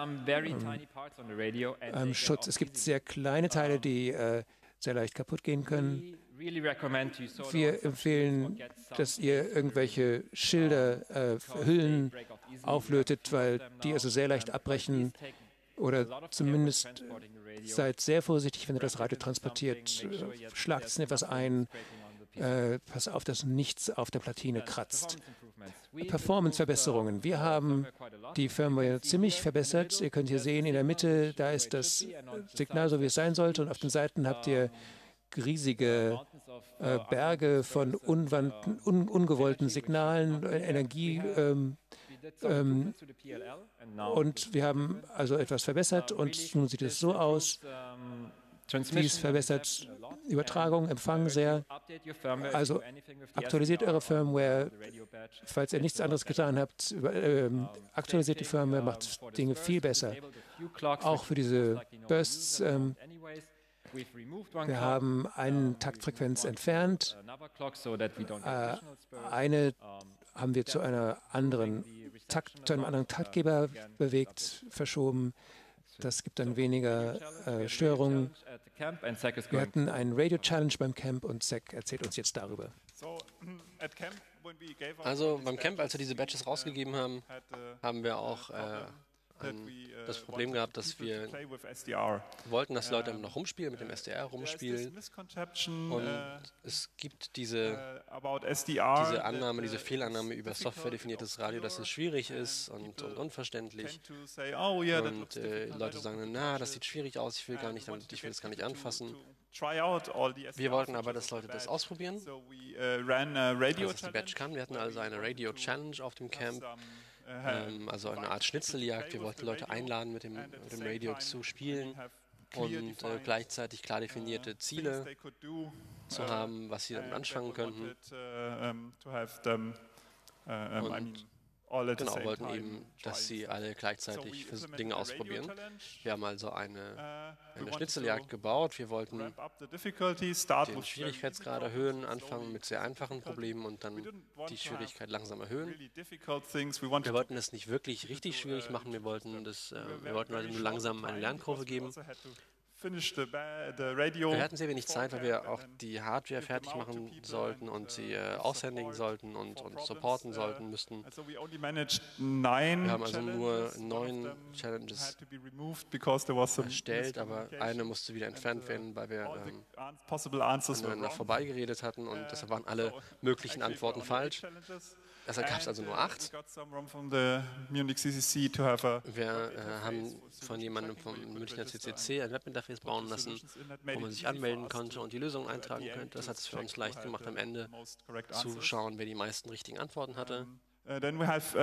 Schutz. Es gibt sehr kleine Teile, die sehr leicht kaputt gehen können. Wir empfehlen, dass ihr irgendwelche Schilder, Hüllen auflötet, weil die also sehr leicht abbrechen. Oder zumindest seid sehr vorsichtig, wenn ihr das Radio transportiert. Schlagt es in etwas ein. Pass auf, dass nichts auf der Platine kratzt. Performance-Verbesserungen. Wir haben die Firmware ziemlich verbessert. Ihr könnt hier sehen, in der Mitte, da ist das Signal so, wie es sein sollte. Und auf den Seiten habt ihr riesige Berge von ungewollten Signalen, Energie. Und wir haben also etwas verbessert und nun sieht es so aus. Dies verbessert Übertragung, Empfang sehr. Also aktualisiert eure Firmware. Falls ihr nichts anderes getan habt, aktualisiert die Firmware, macht Dinge viel besser. Auch für diese Bursts. Wir haben eine Taktfrequenz entfernt. Eine haben wir zu einem anderen Taktgeber bewegt, verschoben. Das gibt dann weniger Störungen. Wir hatten einen Radio-Challenge beim Camp und Zach erzählt uns jetzt darüber. Also beim Camp, als wir diese Badges rausgegeben haben, haben wir auch das Problem gehabt, dass wir wollten, dass Leute noch rumspielen, mit dem SDR rumspielen. Und es gibt diese Annahme, diese Fehlannahme über softwaredefiniertes Radio, dass es schwierig ist und unverständlich. Und Leute sagen, na, das sieht schwierig aus, ich will das gar nicht anfassen. Wir wollten aber, dass Leute das ausprobieren. Als die Badge kam, wir hatten also eine Radio Challenge auf dem Camp. also eine Art Schnitzeljagd. Wir wollten Leute einladen, mit dem Radio zu spielen und gleichzeitig klar definierte Ziele zu haben, was sie damit anfangen könnten. Und genau, wollten eben, dass sie alle gleichzeitig Dinge ausprobieren. Wir haben also eine Schnitzeljagd gebaut. Wir wollten den Schwierigkeitsgrad erhöhen, anfangen mit sehr einfachen Problemen und dann die Schwierigkeit langsam erhöhen. Wir wollten es nicht wirklich richtig schwierig machen, wir wollten Leuten nur langsam eine Lernkurve geben. Wir hatten sehr wenig Zeit, weil wir auch die Hardware fertig machen sollten und sie aushändigen sollten und supporten sollten müssten. Wir haben also nur 9 Challenges erstellt, aber eine musste wieder entfernt werden, weil wir aneinander vorbeigeredet hatten und deshalb waren alle möglichen Antworten falsch. Deshalb gab es also nur 8. Wir haben von jemandem vom Münchner CCC ein Webinterface bauen lassen, wo man sich anmelden konnte und die Lösung eintragen könnte. Das hat es für uns leicht gemacht, am Ende zu schauen, wer die meisten richtigen Antworten hatte. Ein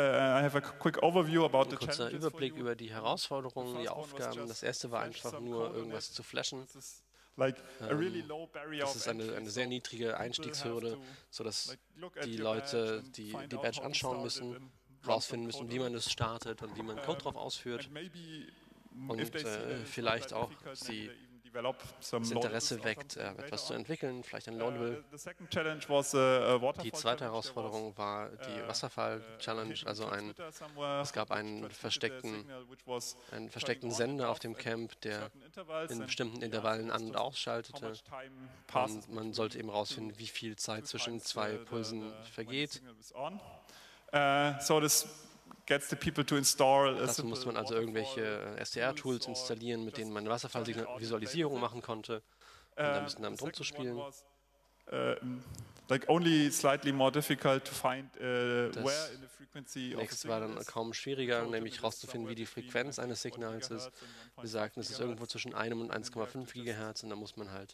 kurzer Überblick über die Herausforderungen, die Aufgaben. Das erste war einfach nur, irgendwas zu flashen. Das ist eine sehr niedrige Einstiegshürde, sodass die Leute die Badge anschauen müssen, herausfinden müssen, wie man es startet und wie man Code darauf ausführt und vielleicht auch das Interesse weckt, etwas zu entwickeln, vielleicht ein Loadable. Die zweite Herausforderung war die Wasserfall-Challenge, also es gab einen versteckten Sender auf dem Camp, der in bestimmten Intervallen an- und ausschaltete. Und man sollte eben herausfinden, wie viel Zeit zwischen 2 Pulsen vergeht. Dazu musste man also irgendwelche SDR-Tools installieren, mit denen man eine Wasserfallvisualisierung machen konnte, und da müssen damit rumzuspielen. Das nächste war dann kaum schwieriger, nämlich herauszufinden, wie die Frequenz eines Signals ist. Wir sagten, es ist irgendwo zwischen 1 und 1,5 GHz und da muss man halt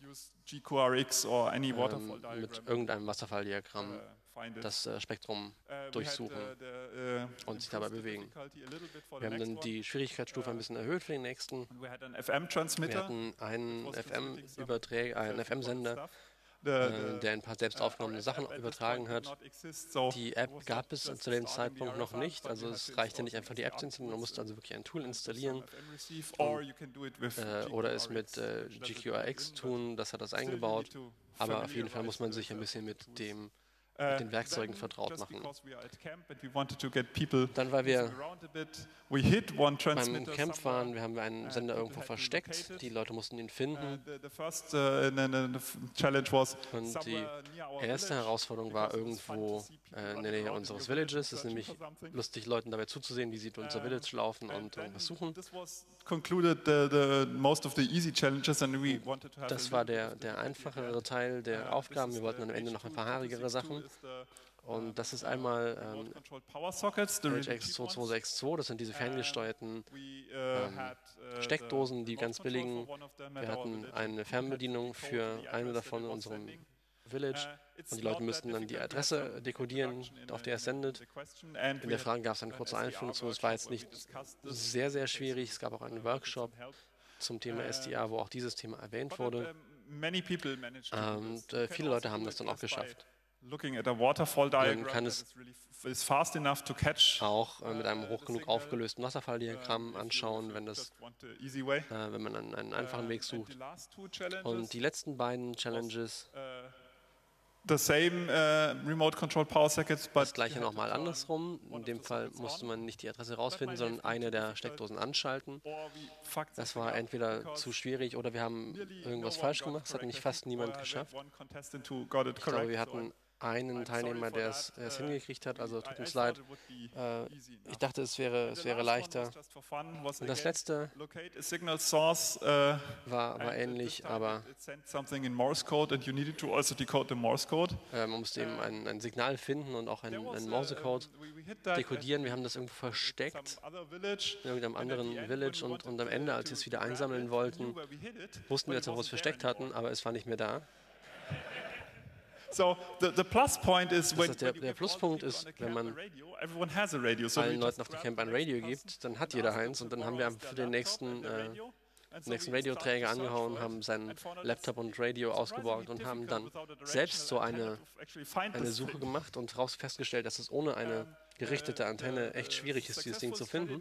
mit irgendeinem Wasserfalldiagramm das Spektrum durchsuchen und sich dabei bewegen. Wir haben dann die Schwierigkeitsstufe ein bisschen erhöht für den nächsten. Wir hatten einen FM-Sender, der ein paar selbst aufgenommene Sachen übertragen hat. Die App gab es zu dem Zeitpunkt noch nicht, also es reichte nicht einfach die App zu installieren, man musste also wirklich ein Tool installieren oder es mit GQRX tun, das hat das eingebaut, aber auf jeden Fall muss man sich ein bisschen mit den Werkzeugen vertraut machen. Dann, weil wir beim Camp waren, wir haben einen Sender irgendwo versteckt, die Leute mussten ihn finden. Und die erste Herausforderung war irgendwo in der Nähe unseres Villages. Es ist nämlich lustig, Leuten dabei zuzusehen, wie sie durch unser Village laufen und irgendwas suchen. Das war der einfachere Teil der Aufgaben. Wir wollten am Ende noch ein paar haarigere Sachen. Und das ist einmal HX2262, das sind diese ferngesteuerten Steckdosen, die ganz billigen. Wir hatten eine Fernbedienung für eine davon in unserem Village und die Leute müssten dann die Adresse dekodieren, auf der es sendet. In der Frage gab es eine kurze Einführung zu, es war jetzt nicht sehr, sehr schwierig. Es gab auch einen Workshop zum Thema SDA, wo auch dieses Thema erwähnt wurde. Und viele Leute haben das dann auch geschafft. Man kann es auch mit einem hoch genug aufgelösten Wasserfalldiagramm anschauen, wenn man einen einfachen Weg sucht. Und die letzten beiden Challenges, das gleiche nochmal andersrum. In dem Fall musste man nicht die Adresse rausfinden, sondern eine der Steckdosen anschalten. Das war entweder zu schwierig oder wir haben irgendwas falsch gemacht. Das hat nämlich fast niemand geschafft. Ich glaube, wir hatten einen Teilnehmer, der es hingekriegt hat, also tut uns leid. Ich dachte, es wäre leichter. Und das letzte war ähnlich, aber man musste eben ein Signal finden und auch einen Morsecode dekodieren. Wir haben das irgendwo versteckt in irgendeinem anderen Village und am Ende, als wir es wieder einsammeln wollten, wussten wir jetzt, wo wir es versteckt hatten, aber es war nicht mehr da. the plus point is der Pluspunkt ist, wenn man allen Leuten auf dem Camp ein Radio gibt, dann hat jeder eins und dann haben wir für den nächsten Radioträger angehauen, haben seinen Laptop und Radio ausgeborgt und haben dann selbst so eine Suche gemacht und festgestellt, dass es ohne eine gerichtete Antenne echt schwierig ist, dieses Ding zu finden.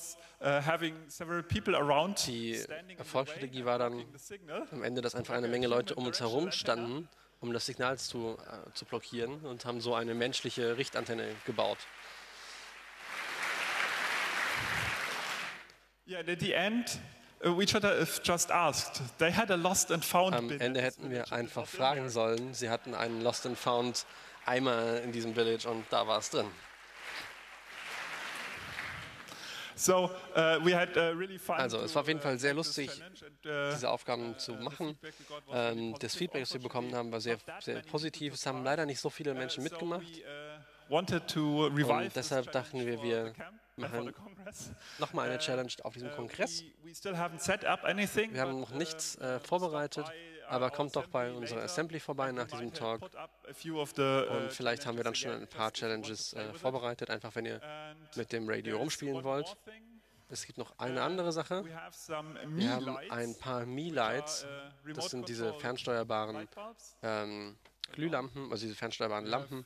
Die Erfolgsstrategie war dann am Ende, dass einfach eine Menge Leute um uns herum standen, um das Signal zu blockieren, und haben so eine menschliche Richtantenne gebaut. Yeah, at the end, we just asked. They had a lost and found Am Ende hätten wir einfach fragen sollen. Sie hatten einen Lost and Found Eimer in diesem Village und da war es drin. Also es war auf jeden Fall sehr lustig, diese Aufgaben zu machen. Das Feedback, das wir bekommen haben, war sehr, sehr positiv. Es haben leider nicht so viele Menschen mitgemacht. Und deshalb dachten wir machen nochmal eine Challenge auf diesem Kongress. Wir haben noch nichts vorbereitet, aber kommt doch bei unserer Assembly vorbei nach diesem Talk. Und vielleicht haben wir dann schon ein paar Challenges vorbereitet, einfach wenn ihr mit dem Radio rumspielen wollt. Es gibt noch eine andere Sache. Wir haben ein paar Me-Lights. Das sind diese fernsteuerbaren Glühlampen, also diese fernsteuerbaren Lampen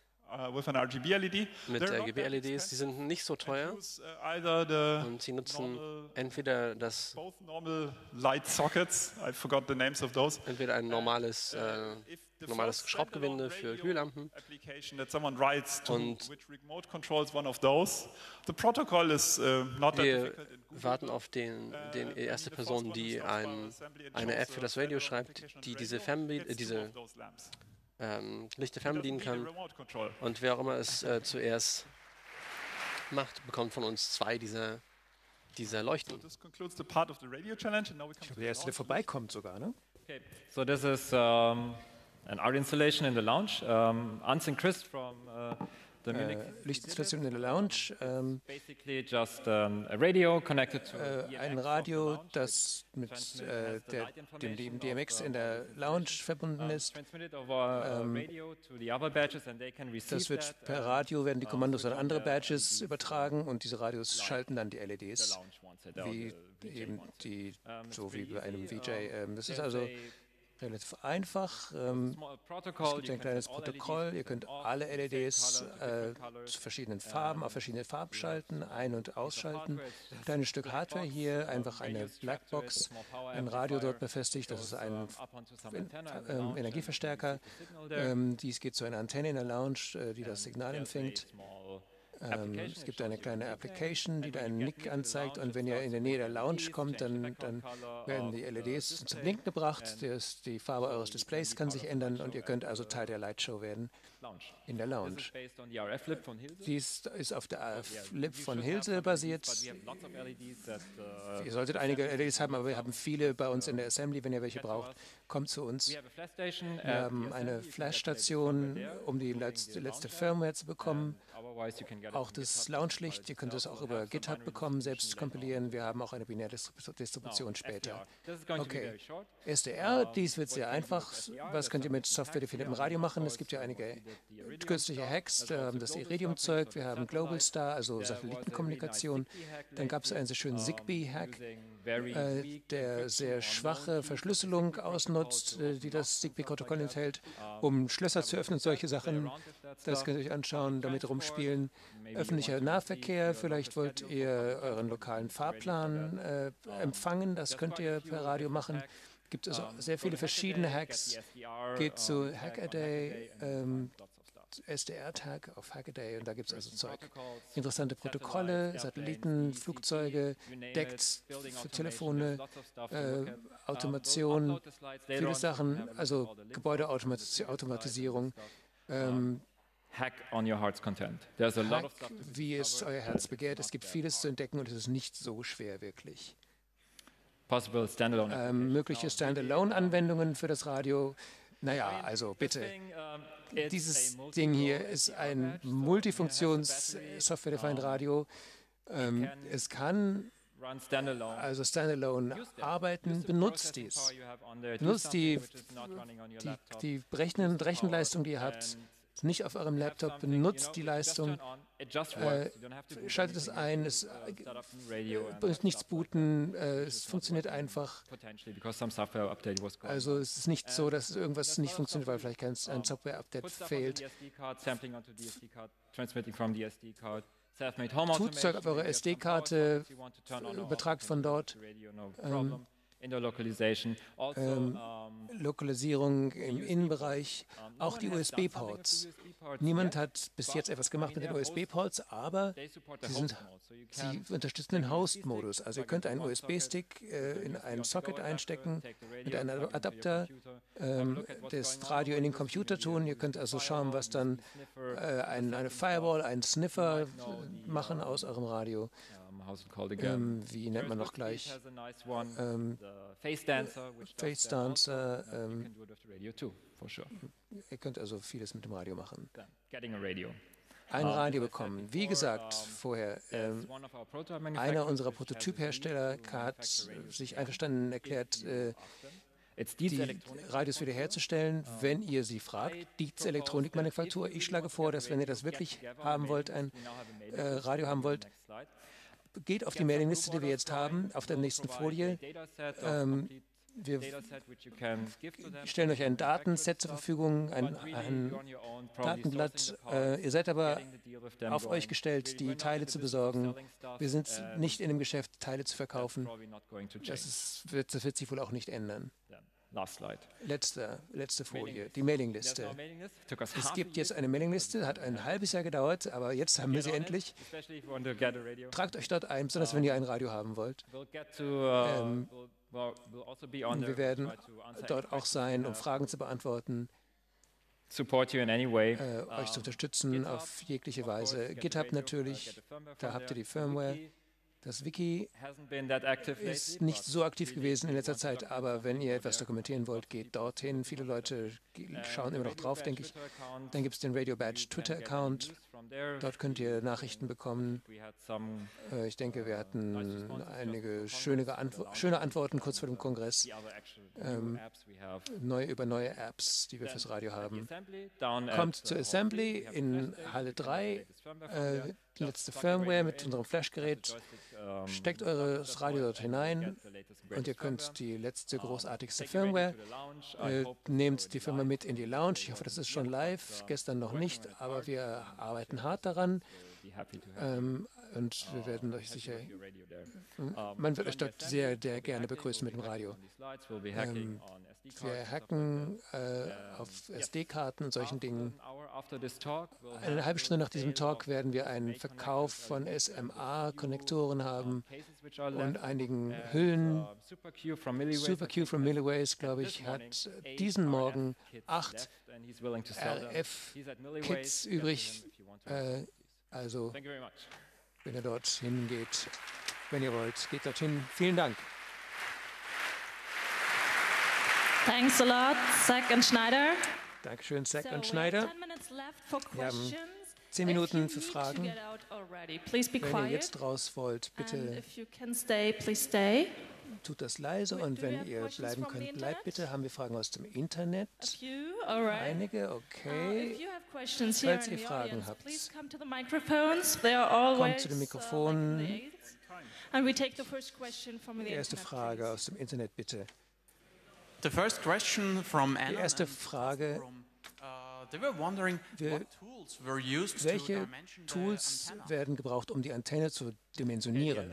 mit RGB-LEDs. Die sind nicht so teuer und sie nutzen entweder entweder ein normales Schraubgewinde für Glühlampen und wir warten auf die erste Person, die eine App für das Radio schreibt, die diese Lichter fernbedienen kann, und wer auch immer es zuerst macht, bekommt von uns 2 dieser Leuchten. Ich glaube, der erste, der vorbeikommt sogar, ne? Okay, so this is an art installation in the lounge. Ansel Christ from the Munich Lichtinstallation in der Lounge. Basically just a radio connected to ein Radio, das mit dem DMX in der Lounge verbunden ist. Das wird per Radio, werden die Kommandos an andere Badges übertragen und diese Radios schalten dann die LEDs, wie eben so wie bei einem VJ. Das ist also relativ einfach. Es gibt ein kleines Protokoll. Ihr könnt alle LEDs zu verschiedenen Farben, auf verschiedene Farben schalten, ein- und ausschalten. Ein kleines Stück Hardware hier, einfach eine Blackbox, ein Radio dort befestigt. Das ist ein Energieverstärker. Dies geht zu einer Antenne in der Lounge, die das Signal empfängt. Es gibt eine kleine Application, die einen Nick anzeigt, und wenn ihr in der Nähe der Lounge kommt, dann werden die LEDs zum Blinken gebracht. Die Farbe eures Displays kann sich ändern und ihr könnt also Teil der Lightshow werden in der Lounge. Dies ist auf der RF-Lib von Hilse basiert. Ihr solltet einige LEDs haben, aber wir haben viele bei uns in der Assembly. Wenn ihr welche braucht, kommt zu uns. Wir haben eine Flash-Station, um die letzte Firmware zu bekommen. Auch das Lounge-Licht, ihr könnt es auch über GitHub bekommen, selbst kompilieren. Wir haben auch eine binäre Distribution später. Okay, SDR, dies wird sehr einfach. Was könnt ihr mit software-definiertem Radio machen? Es gibt ja einige künstliche Hacks. Wir haben das Iridium-Zeug, wir haben Global Star, also Satellitenkommunikation. Dann gab es einen sehr schönen Zigbee-Hack, der sehr schwache Verschlüsselung ausnutzt, die das Zigbee-Protokoll enthält, um Schlösser zu öffnen, solche Sachen. Das könnt ihr euch anschauen, damit rumspielen. Öffentlicher Nahverkehr, vielleicht wollt ihr euren lokalen Fahrplan empfangen, das könnt ihr per Radio machen. Gibt es sehr viele verschiedene Hacks. Geht zu Hackaday, SDR-Tag auf Hackaday, und da gibt es also Zeug. Interessante Protokolle, Satelliten, Flugzeuge, Decks für Telefone, Automation, viele Sachen, also Gebäudeautomatisierung. Hack on your heart's content. There's a lot Hack, wie es euer Herz begehrt. Es gibt vieles zu entdecken und es ist nicht so schwer, wirklich. possible standalone mögliche Standalone-Anwendungen für das Radio. Naja, also bitte. Dieses Ding hier ist ein Multifunktions-Software-Defined Radio. Es kann also Standalone arbeiten, benutzt dies. Benutzt die Rechenleistung, die ihr habt, nicht auf eurem Laptop, benutzt die Leistung, schaltet es ein, es muss nichts booten, es funktioniert einfach. Also es ist nicht so, dass irgendwas nicht funktioniert, weil vielleicht ein Software-Update fehlt. Tut Zeug auf eure SD-Karte, übertragt von dort. Lokalisierung im Innenbereich, auch die USB-Ports. Niemand hat bis jetzt etwas gemacht mit den USB-Ports, aber sie unterstützen den Host-Modus. Also ihr könnt einen USB-Stick in einen Socket einstecken mit einem Adapter, das Radio in den Computer tun. Ihr könnt also schauen, was dann eine Firewall, einen Sniffer machen aus eurem Radio. Wie nennt man noch gleich? Face Dancer. Ihr könnt also vieles mit dem Radio machen. Ein Radio bekommen. Wie gesagt vorher, einer unserer Prototyphersteller hat sich einverstanden erklärt, die Radios wiederherzustellen, wenn ihr sie fragt. Dietz Elektronikmanufaktur. Ich schlage vor, dass wenn ihr das wirklich haben wollt, ein Radio haben wollt, geht auf die Mailingliste, die wir jetzt haben, auf der nächsten Folie. Wir stellen euch ein Datenset zur Verfügung, ein Datenblatt. Ihr seid aber auf euch gestellt, die Teile zu besorgen. Wir sind nicht in dem Geschäft, Teile zu verkaufen. Das wird sich wohl auch nicht ändern. Letzte Folie, die Mailingliste. Es gibt jetzt eine Mailingliste, hat ein halbes Jahr gedauert, aber jetzt haben wir sie endlich. Tragt euch dort ein, besonders wenn ihr ein Radio haben wollt. Wir werden dort auch sein, um Fragen zu beantworten, euch zu unterstützen auf jegliche Weise. GitHub natürlich, da habt ihr die Firmware. Das Wiki ist nicht so aktiv gewesen in letzter Zeit, aber wenn ihr etwas dokumentieren wollt, geht dorthin. Viele Leute schauen immer noch drauf, denke ich. Dann gibt es den Radio Badge Twitter-Account. Dort könnt ihr Nachrichten bekommen. Ich denke, wir hatten einige schöne Antworten kurz vor dem Kongress. Über neue Apps, die wir fürs Radio haben. Kommt zur Assembly in Halle 3. Die letzte Firmware mit unserem Flashgerät. Steckt eures Radio dort hinein und ihr könnt die letzte großartigste Firmware. Nehmt die Firma mit in die Lounge. Ich hoffe, das ist schon live. Gestern noch nicht, aber wir arbeiten hart daran. Und wir werden euch sicher, man wird euch dort sehr, sehr gerne begrüßen mit dem Radio. Wir hacken auf SD-Karten und solchen Dingen. Eine halbe Stunde nach diesem Talk werden wir einen Verkauf von SMA-Konnektoren haben und einigen Hüllen. SuperQ from Milliways, glaube ich, hat diesen Morgen 8 RF-Kits übrig. Also, wenn ihr dorthin geht, wenn ihr wollt, geht dorthin. Vielen Dank. Thanks a lot, Zach und Schneider. Dankeschön, Zach und Schneider. Wir haben 10 Minuten für Fragen. Wenn ihr jetzt raus wollt, bitte tut das leise und wenn ihr bleiben könnt, bleibt bitte. Haben wir Fragen aus dem Internet? Einige, okay. Falls ihr Fragen habt, kommt zu den Mikrofonen. Die erste Frage aus dem Internet, bitte. Die erste Frage, welche Tools werden gebraucht, um die Antenne zu dimensionieren?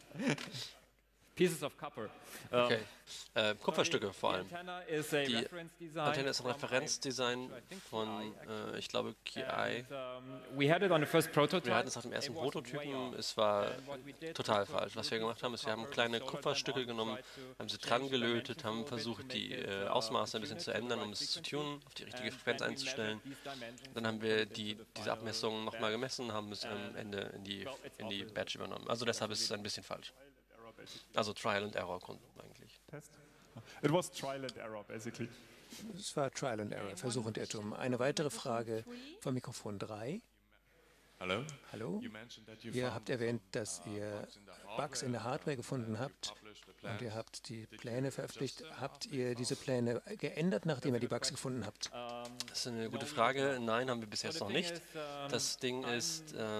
Okay. Kupferstücke vor allem. Die Antenne ist ein Referenzdesign von, ich glaube, KI. Wir hatten es auf dem ersten Prototypen. Es war total falsch. Was wir gemacht haben, ist, wir haben kleine Kupferstücke genommen, haben sie dran gelötet, haben versucht, die Ausmaße ein bisschen zu ändern, um es zu tunen, auf die richtige Frequenz einzustellen. Dann haben wir diese Abmessungen nochmal gemessen, haben es am Ende in die Batch übernommen. Also deshalb ist es ein bisschen falsch. Also Trial and Error eigentlich. It was Trial and Error, basically. Es war Trial and Error, Versuch und Irrtum. Eine weitere Frage vom Mikrofon 3. Hallo. Ihr habt erwähnt, dass ihr Bugs in der Hardware gefunden habt und ihr habt die Pläne veröffentlicht. Habt ihr diese Pläne geändert, nachdem ihr die Bugs gefunden habt? Das ist eine gute Frage. Nein, haben wir bis jetzt noch nicht. Das Ding ist, ich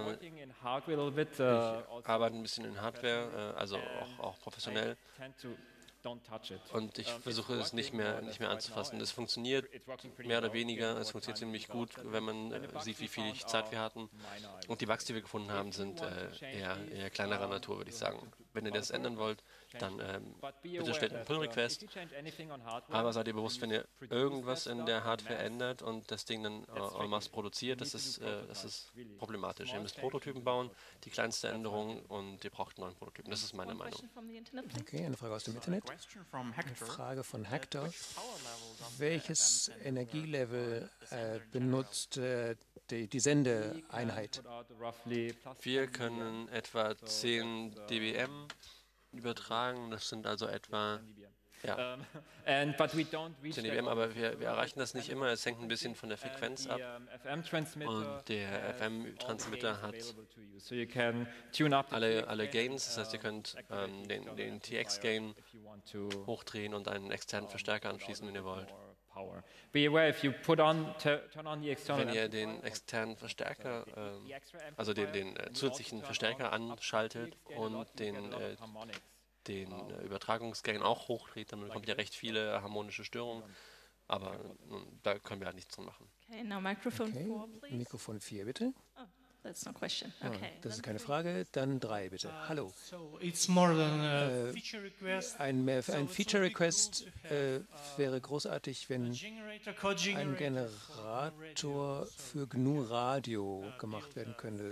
arbeite ein bisschen in Hardware, also auch professionell. Und ich versuche es nicht mehr anzufassen. Es funktioniert mehr oder weniger, es funktioniert ziemlich gut, wenn man sieht, wie viel Zeit wir hatten. Und die Bugs, die wir gefunden haben, sind eher kleinerer Natur, würde ich sagen. Wenn ihr das ändern wollt, dann bitte stellt einen Pull-Request. Aber seid ihr bewusst, wenn ihr irgendwas in der Hardware ändert und das Ding dann en masse produziert, das ist problematisch. Ihr müsst Prototypen bauen, die kleinste Änderung, und ihr braucht einen neuen Prototypen. Das ist meine Meinung. Okay, eine Frage aus dem Internet. Eine Frage von Hector. Welches Energielevel benutzt die Sendeeinheit? Wir können etwa 10 dBm übertragen. Das sind also etwa 10 dBm, aber wir erreichen das nicht immer. Es hängt ein bisschen von der Frequenz ab. Und der FM-Transmitter hat alle Gains. Das heißt, ihr könnt den TX-Gain hochdrehen und einen externen Verstärker anschließen, wenn ihr wollt. Wenn ihr den externen Verstärker, also den zusätzlichen Verstärker anschaltet und den Übertragungsgain auch hochdreht, dann bekommt ihr recht viele harmonische Störungen. Aber da können wir halt nichts dran machen. Okay, now microphone 4, please. Mikrofon 4, bitte. Oh, that's no question. Okay. Das ist keine Frage. Dann 3, bitte. Hallo. Ein Feature-Request wäre großartig, wenn ein Generator für GNU Radio gemacht werden könnte.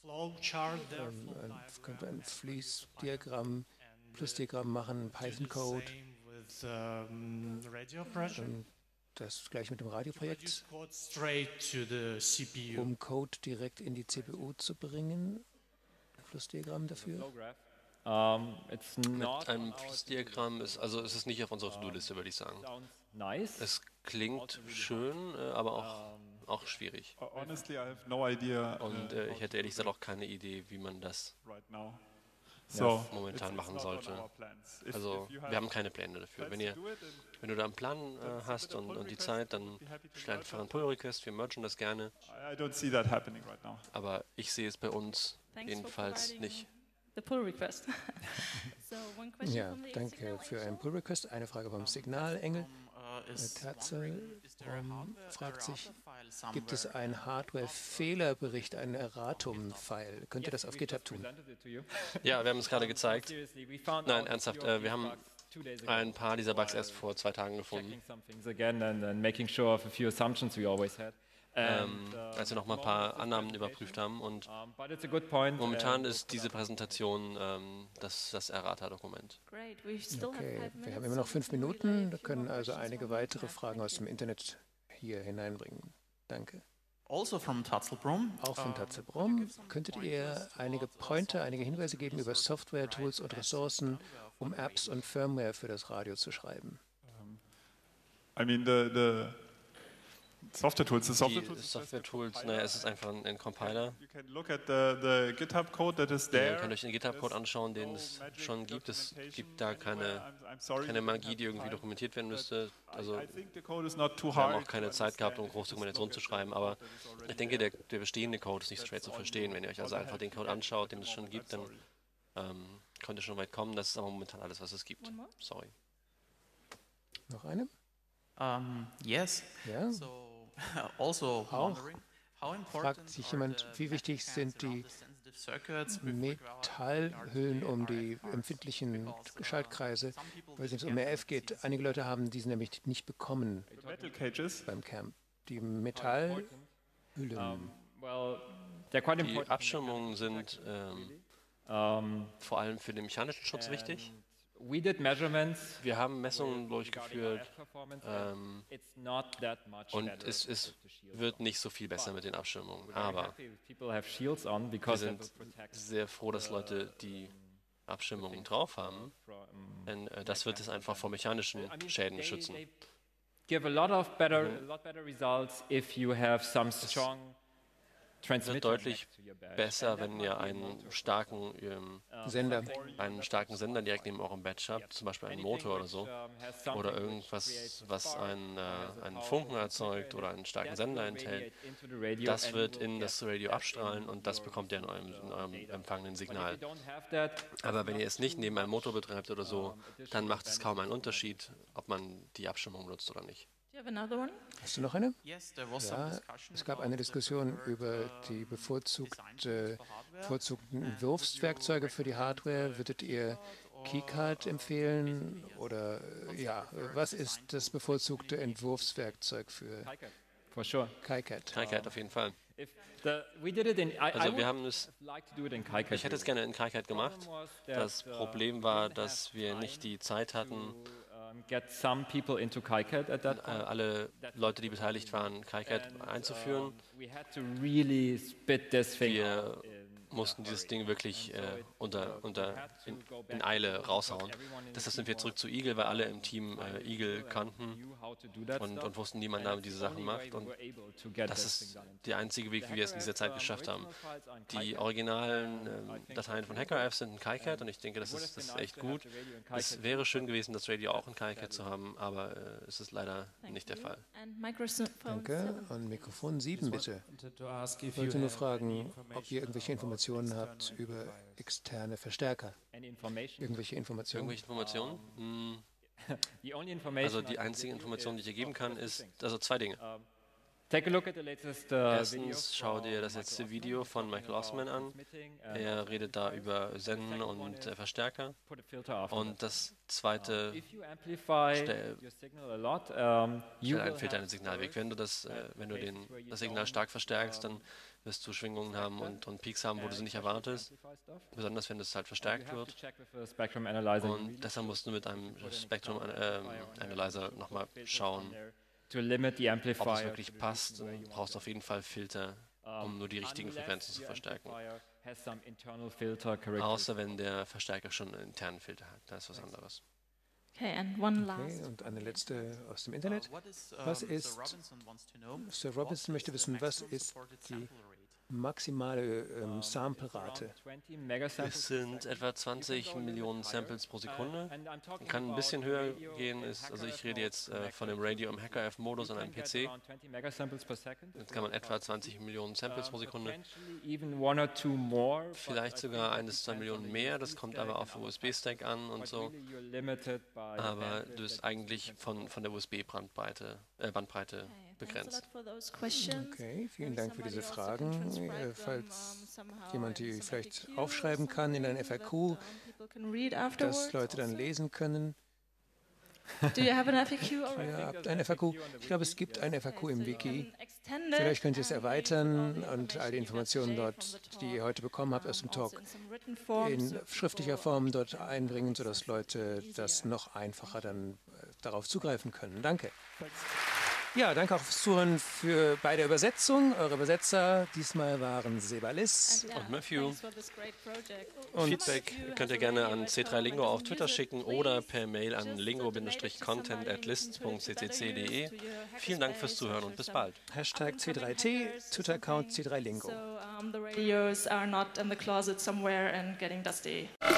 Könnte ein Fließdiagramm, Plusdiagramm machen, Python-Code. Das gleich mit dem Radioprojekt, um Code direkt in die CPU zu bringen. Flussdiagramm dafür. Mit einem Flussdiagramm es ist nicht auf unserer To-Do-Liste, würde ich sagen. Es klingt schön, aber auch schwierig. Und ich hätte ehrlich gesagt auch keine Idee, wie man das momentan machen sollte. Also wir haben keine Pläne dafür. Wenn du da einen Plan hast und die Zeit, dann stell einfach einen Pull-Request, wir mergen das gerne. Aber ich sehe es bei uns jedenfalls nicht. Ja, danke für einen Pull-Request. Eine Frage vom Signalengel. Tatze fragt sich, gibt es einen Hardware-Fehlerbericht, einen Erratum-File? Könnt ihr das auf GitHub tun? Ja, wir haben es gerade gezeigt. Nein, ernsthaft, wir haben ein paar dieser Bugs erst vor 2 Tagen gefunden. Als wir noch mal ein paar Annahmen überprüft haben. Und momentan ist diese Präsentation das Errata-Dokument. Okay, wir haben immer noch 5 Minuten. Wir können also einige weitere Fragen aus dem Internet hier hineinbringen. Danke. Auch von Tatzelbrom. Könntet ihr einige Pointer, einige Hinweise geben über Software, Tools und Ressourcen, um Apps und Firmware für das Radio zu schreiben? Die Software-Tools, naja, es ist einfach ein Compiler. Ihr könnt euch den GitHub-Code anschauen, den es schon gibt. Es gibt da keine Magie, die irgendwie dokumentiert werden müsste. Also wir haben auch keine Zeit gehabt, um große Dokumentation zu schreiben, aber ich denke, der bestehende Code ist nicht so schwer zu verstehen. Wenn ihr euch also einfach den Code anschaut, den es schon gibt, dann könnt ihr schon weit kommen. Das ist aber momentan alles, was es gibt. Sorry. Noch eine? Yes. Ja. Auch fragt sich jemand, wie wichtig sind die Metallhüllen um die empfindlichen Schaltkreise, weil es um RF geht. Einige Leute haben diese nämlich nicht bekommen beim Camp. Die Metallhüllen. Die Abschirmungen sind vor allem für den mechanischen Schutz wichtig. Wir haben Messungen durchgeführt und es wird nicht so viel besser mit den Abschirmungen. Aber wir sind sehr froh, dass Leute die Abschirmungen drauf haben, denn das wird es einfach vor mechanischen Schäden schützen. wird deutlich besser, wenn ihr einen starken Sender direkt neben eurem Badge habt, zum Beispiel einen Motor oder so, oder irgendwas, was einen Funken erzeugt oder einen starken Sender enthält. Das wird in das Radio abstrahlen und das bekommt ihr in eurem empfangenen Signal. Aber wenn ihr es nicht neben einem Motor betreibt oder so, dann macht es kaum einen Unterschied, ob man die Abstimmung nutzt oder nicht. Hast du noch eine? Ja, es gab eine Diskussion über die bevorzugten Entwurfswerkzeuge für die Hardware. Würdet ihr KiCad empfehlen? Oder ja, was ist das bevorzugte Entwurfswerkzeug für KiCad? KiCad auf jeden Fall. Also wir haben es, ich hätte es gerne in KiCad gemacht. Das Problem war, dass wir nicht die Zeit hatten, alle Leute, die beteiligt waren, KiCad einzuführen. Wir mussten dieses Ding wirklich in Eile raushauen. Deshalb sind wir zurück zu Eagle, weil alle im Team Eagle kannten und wussten, wie man damit diese Sachen macht. Und das ist der einzige Weg, wie wir es in dieser Zeit geschafft haben. Die originalen Dateien von HackerF sind in KiCad und ich denke, das ist echt gut. Es wäre schön gewesen, das Radio auch in KiCad zu haben, aber es ist leider nicht der Fall. Danke. Und Mikrofon 7 bitte. Ich wollte nur fragen, ob ihr irgendwelche Informationen habt über externe Verstärker. Irgendwelche Informationen? Also die einzige Information, die ich hier geben kann, ist also zwei Dinge. Erstens, schau dir das letzte Video von Michael Osman an. Er redet da über Senden und Verstärker. Und das zweite, stell einen Filter in den Signalweg. Wenn du das Signal stark verstärkst, dann wirst du Schwingungen haben und Peaks haben, wo du sie nicht erwartest. Besonders wenn das halt verstärkt wird. Und deshalb musst du mit einem Spectrum Analyzer nochmal schauen, ob es wirklich passt. Du brauchst auf jeden Fall Filter, um nur die richtigen Frequenzen zu verstärken. Außer wenn der Verstärker schon einen internen Filter hat. Das ist was anderes. Okay, und eine letzte aus dem Internet. Sir Robinson möchte wissen, was ist die maximale Samplerate? Es sind etwa 20 Millionen Samples pro Sekunde. Kann ein bisschen höher gehen. Also ich rede jetzt von dem Radio im HackerF-Modus an einem PC. Jetzt kann man etwa 20 Millionen Samples pro Sekunde. Vielleicht sogar 1 bis 2 Millionen mehr. Das kommt aber auf den USB-Stack an und so. Aber du bist eigentlich von der USB-Bandbreite begrenzt. Okay, vielen Dank für diese Fragen. Falls jemand die vielleicht aufschreiben kann in ein FAQ, das Leute dann lesen können. Ihr habt ein FAQ? Ich glaube, es gibt ein FAQ im Wiki. Vielleicht könnt ihr es erweitern und all die Informationen dort, die ihr heute bekommen habt aus dem Talk, in schriftlicher Form dort einbringen, sodass Leute das noch einfacher dann darauf zugreifen können. Danke. Ja, danke auch fürs Zuhören bei der Übersetzung. Eure Übersetzer diesmal waren Sebalis und Matthew. Und Feedback könnt ihr gerne an C3Lingo auf Twitter schicken oder per Mail an lingo-content@list.ccc.de. Vielen Dank fürs Zuhören und bis bald. Hashtag C3T, Twitter-Account C3Lingo. The radios are not in the closet somewhere and getting dusty.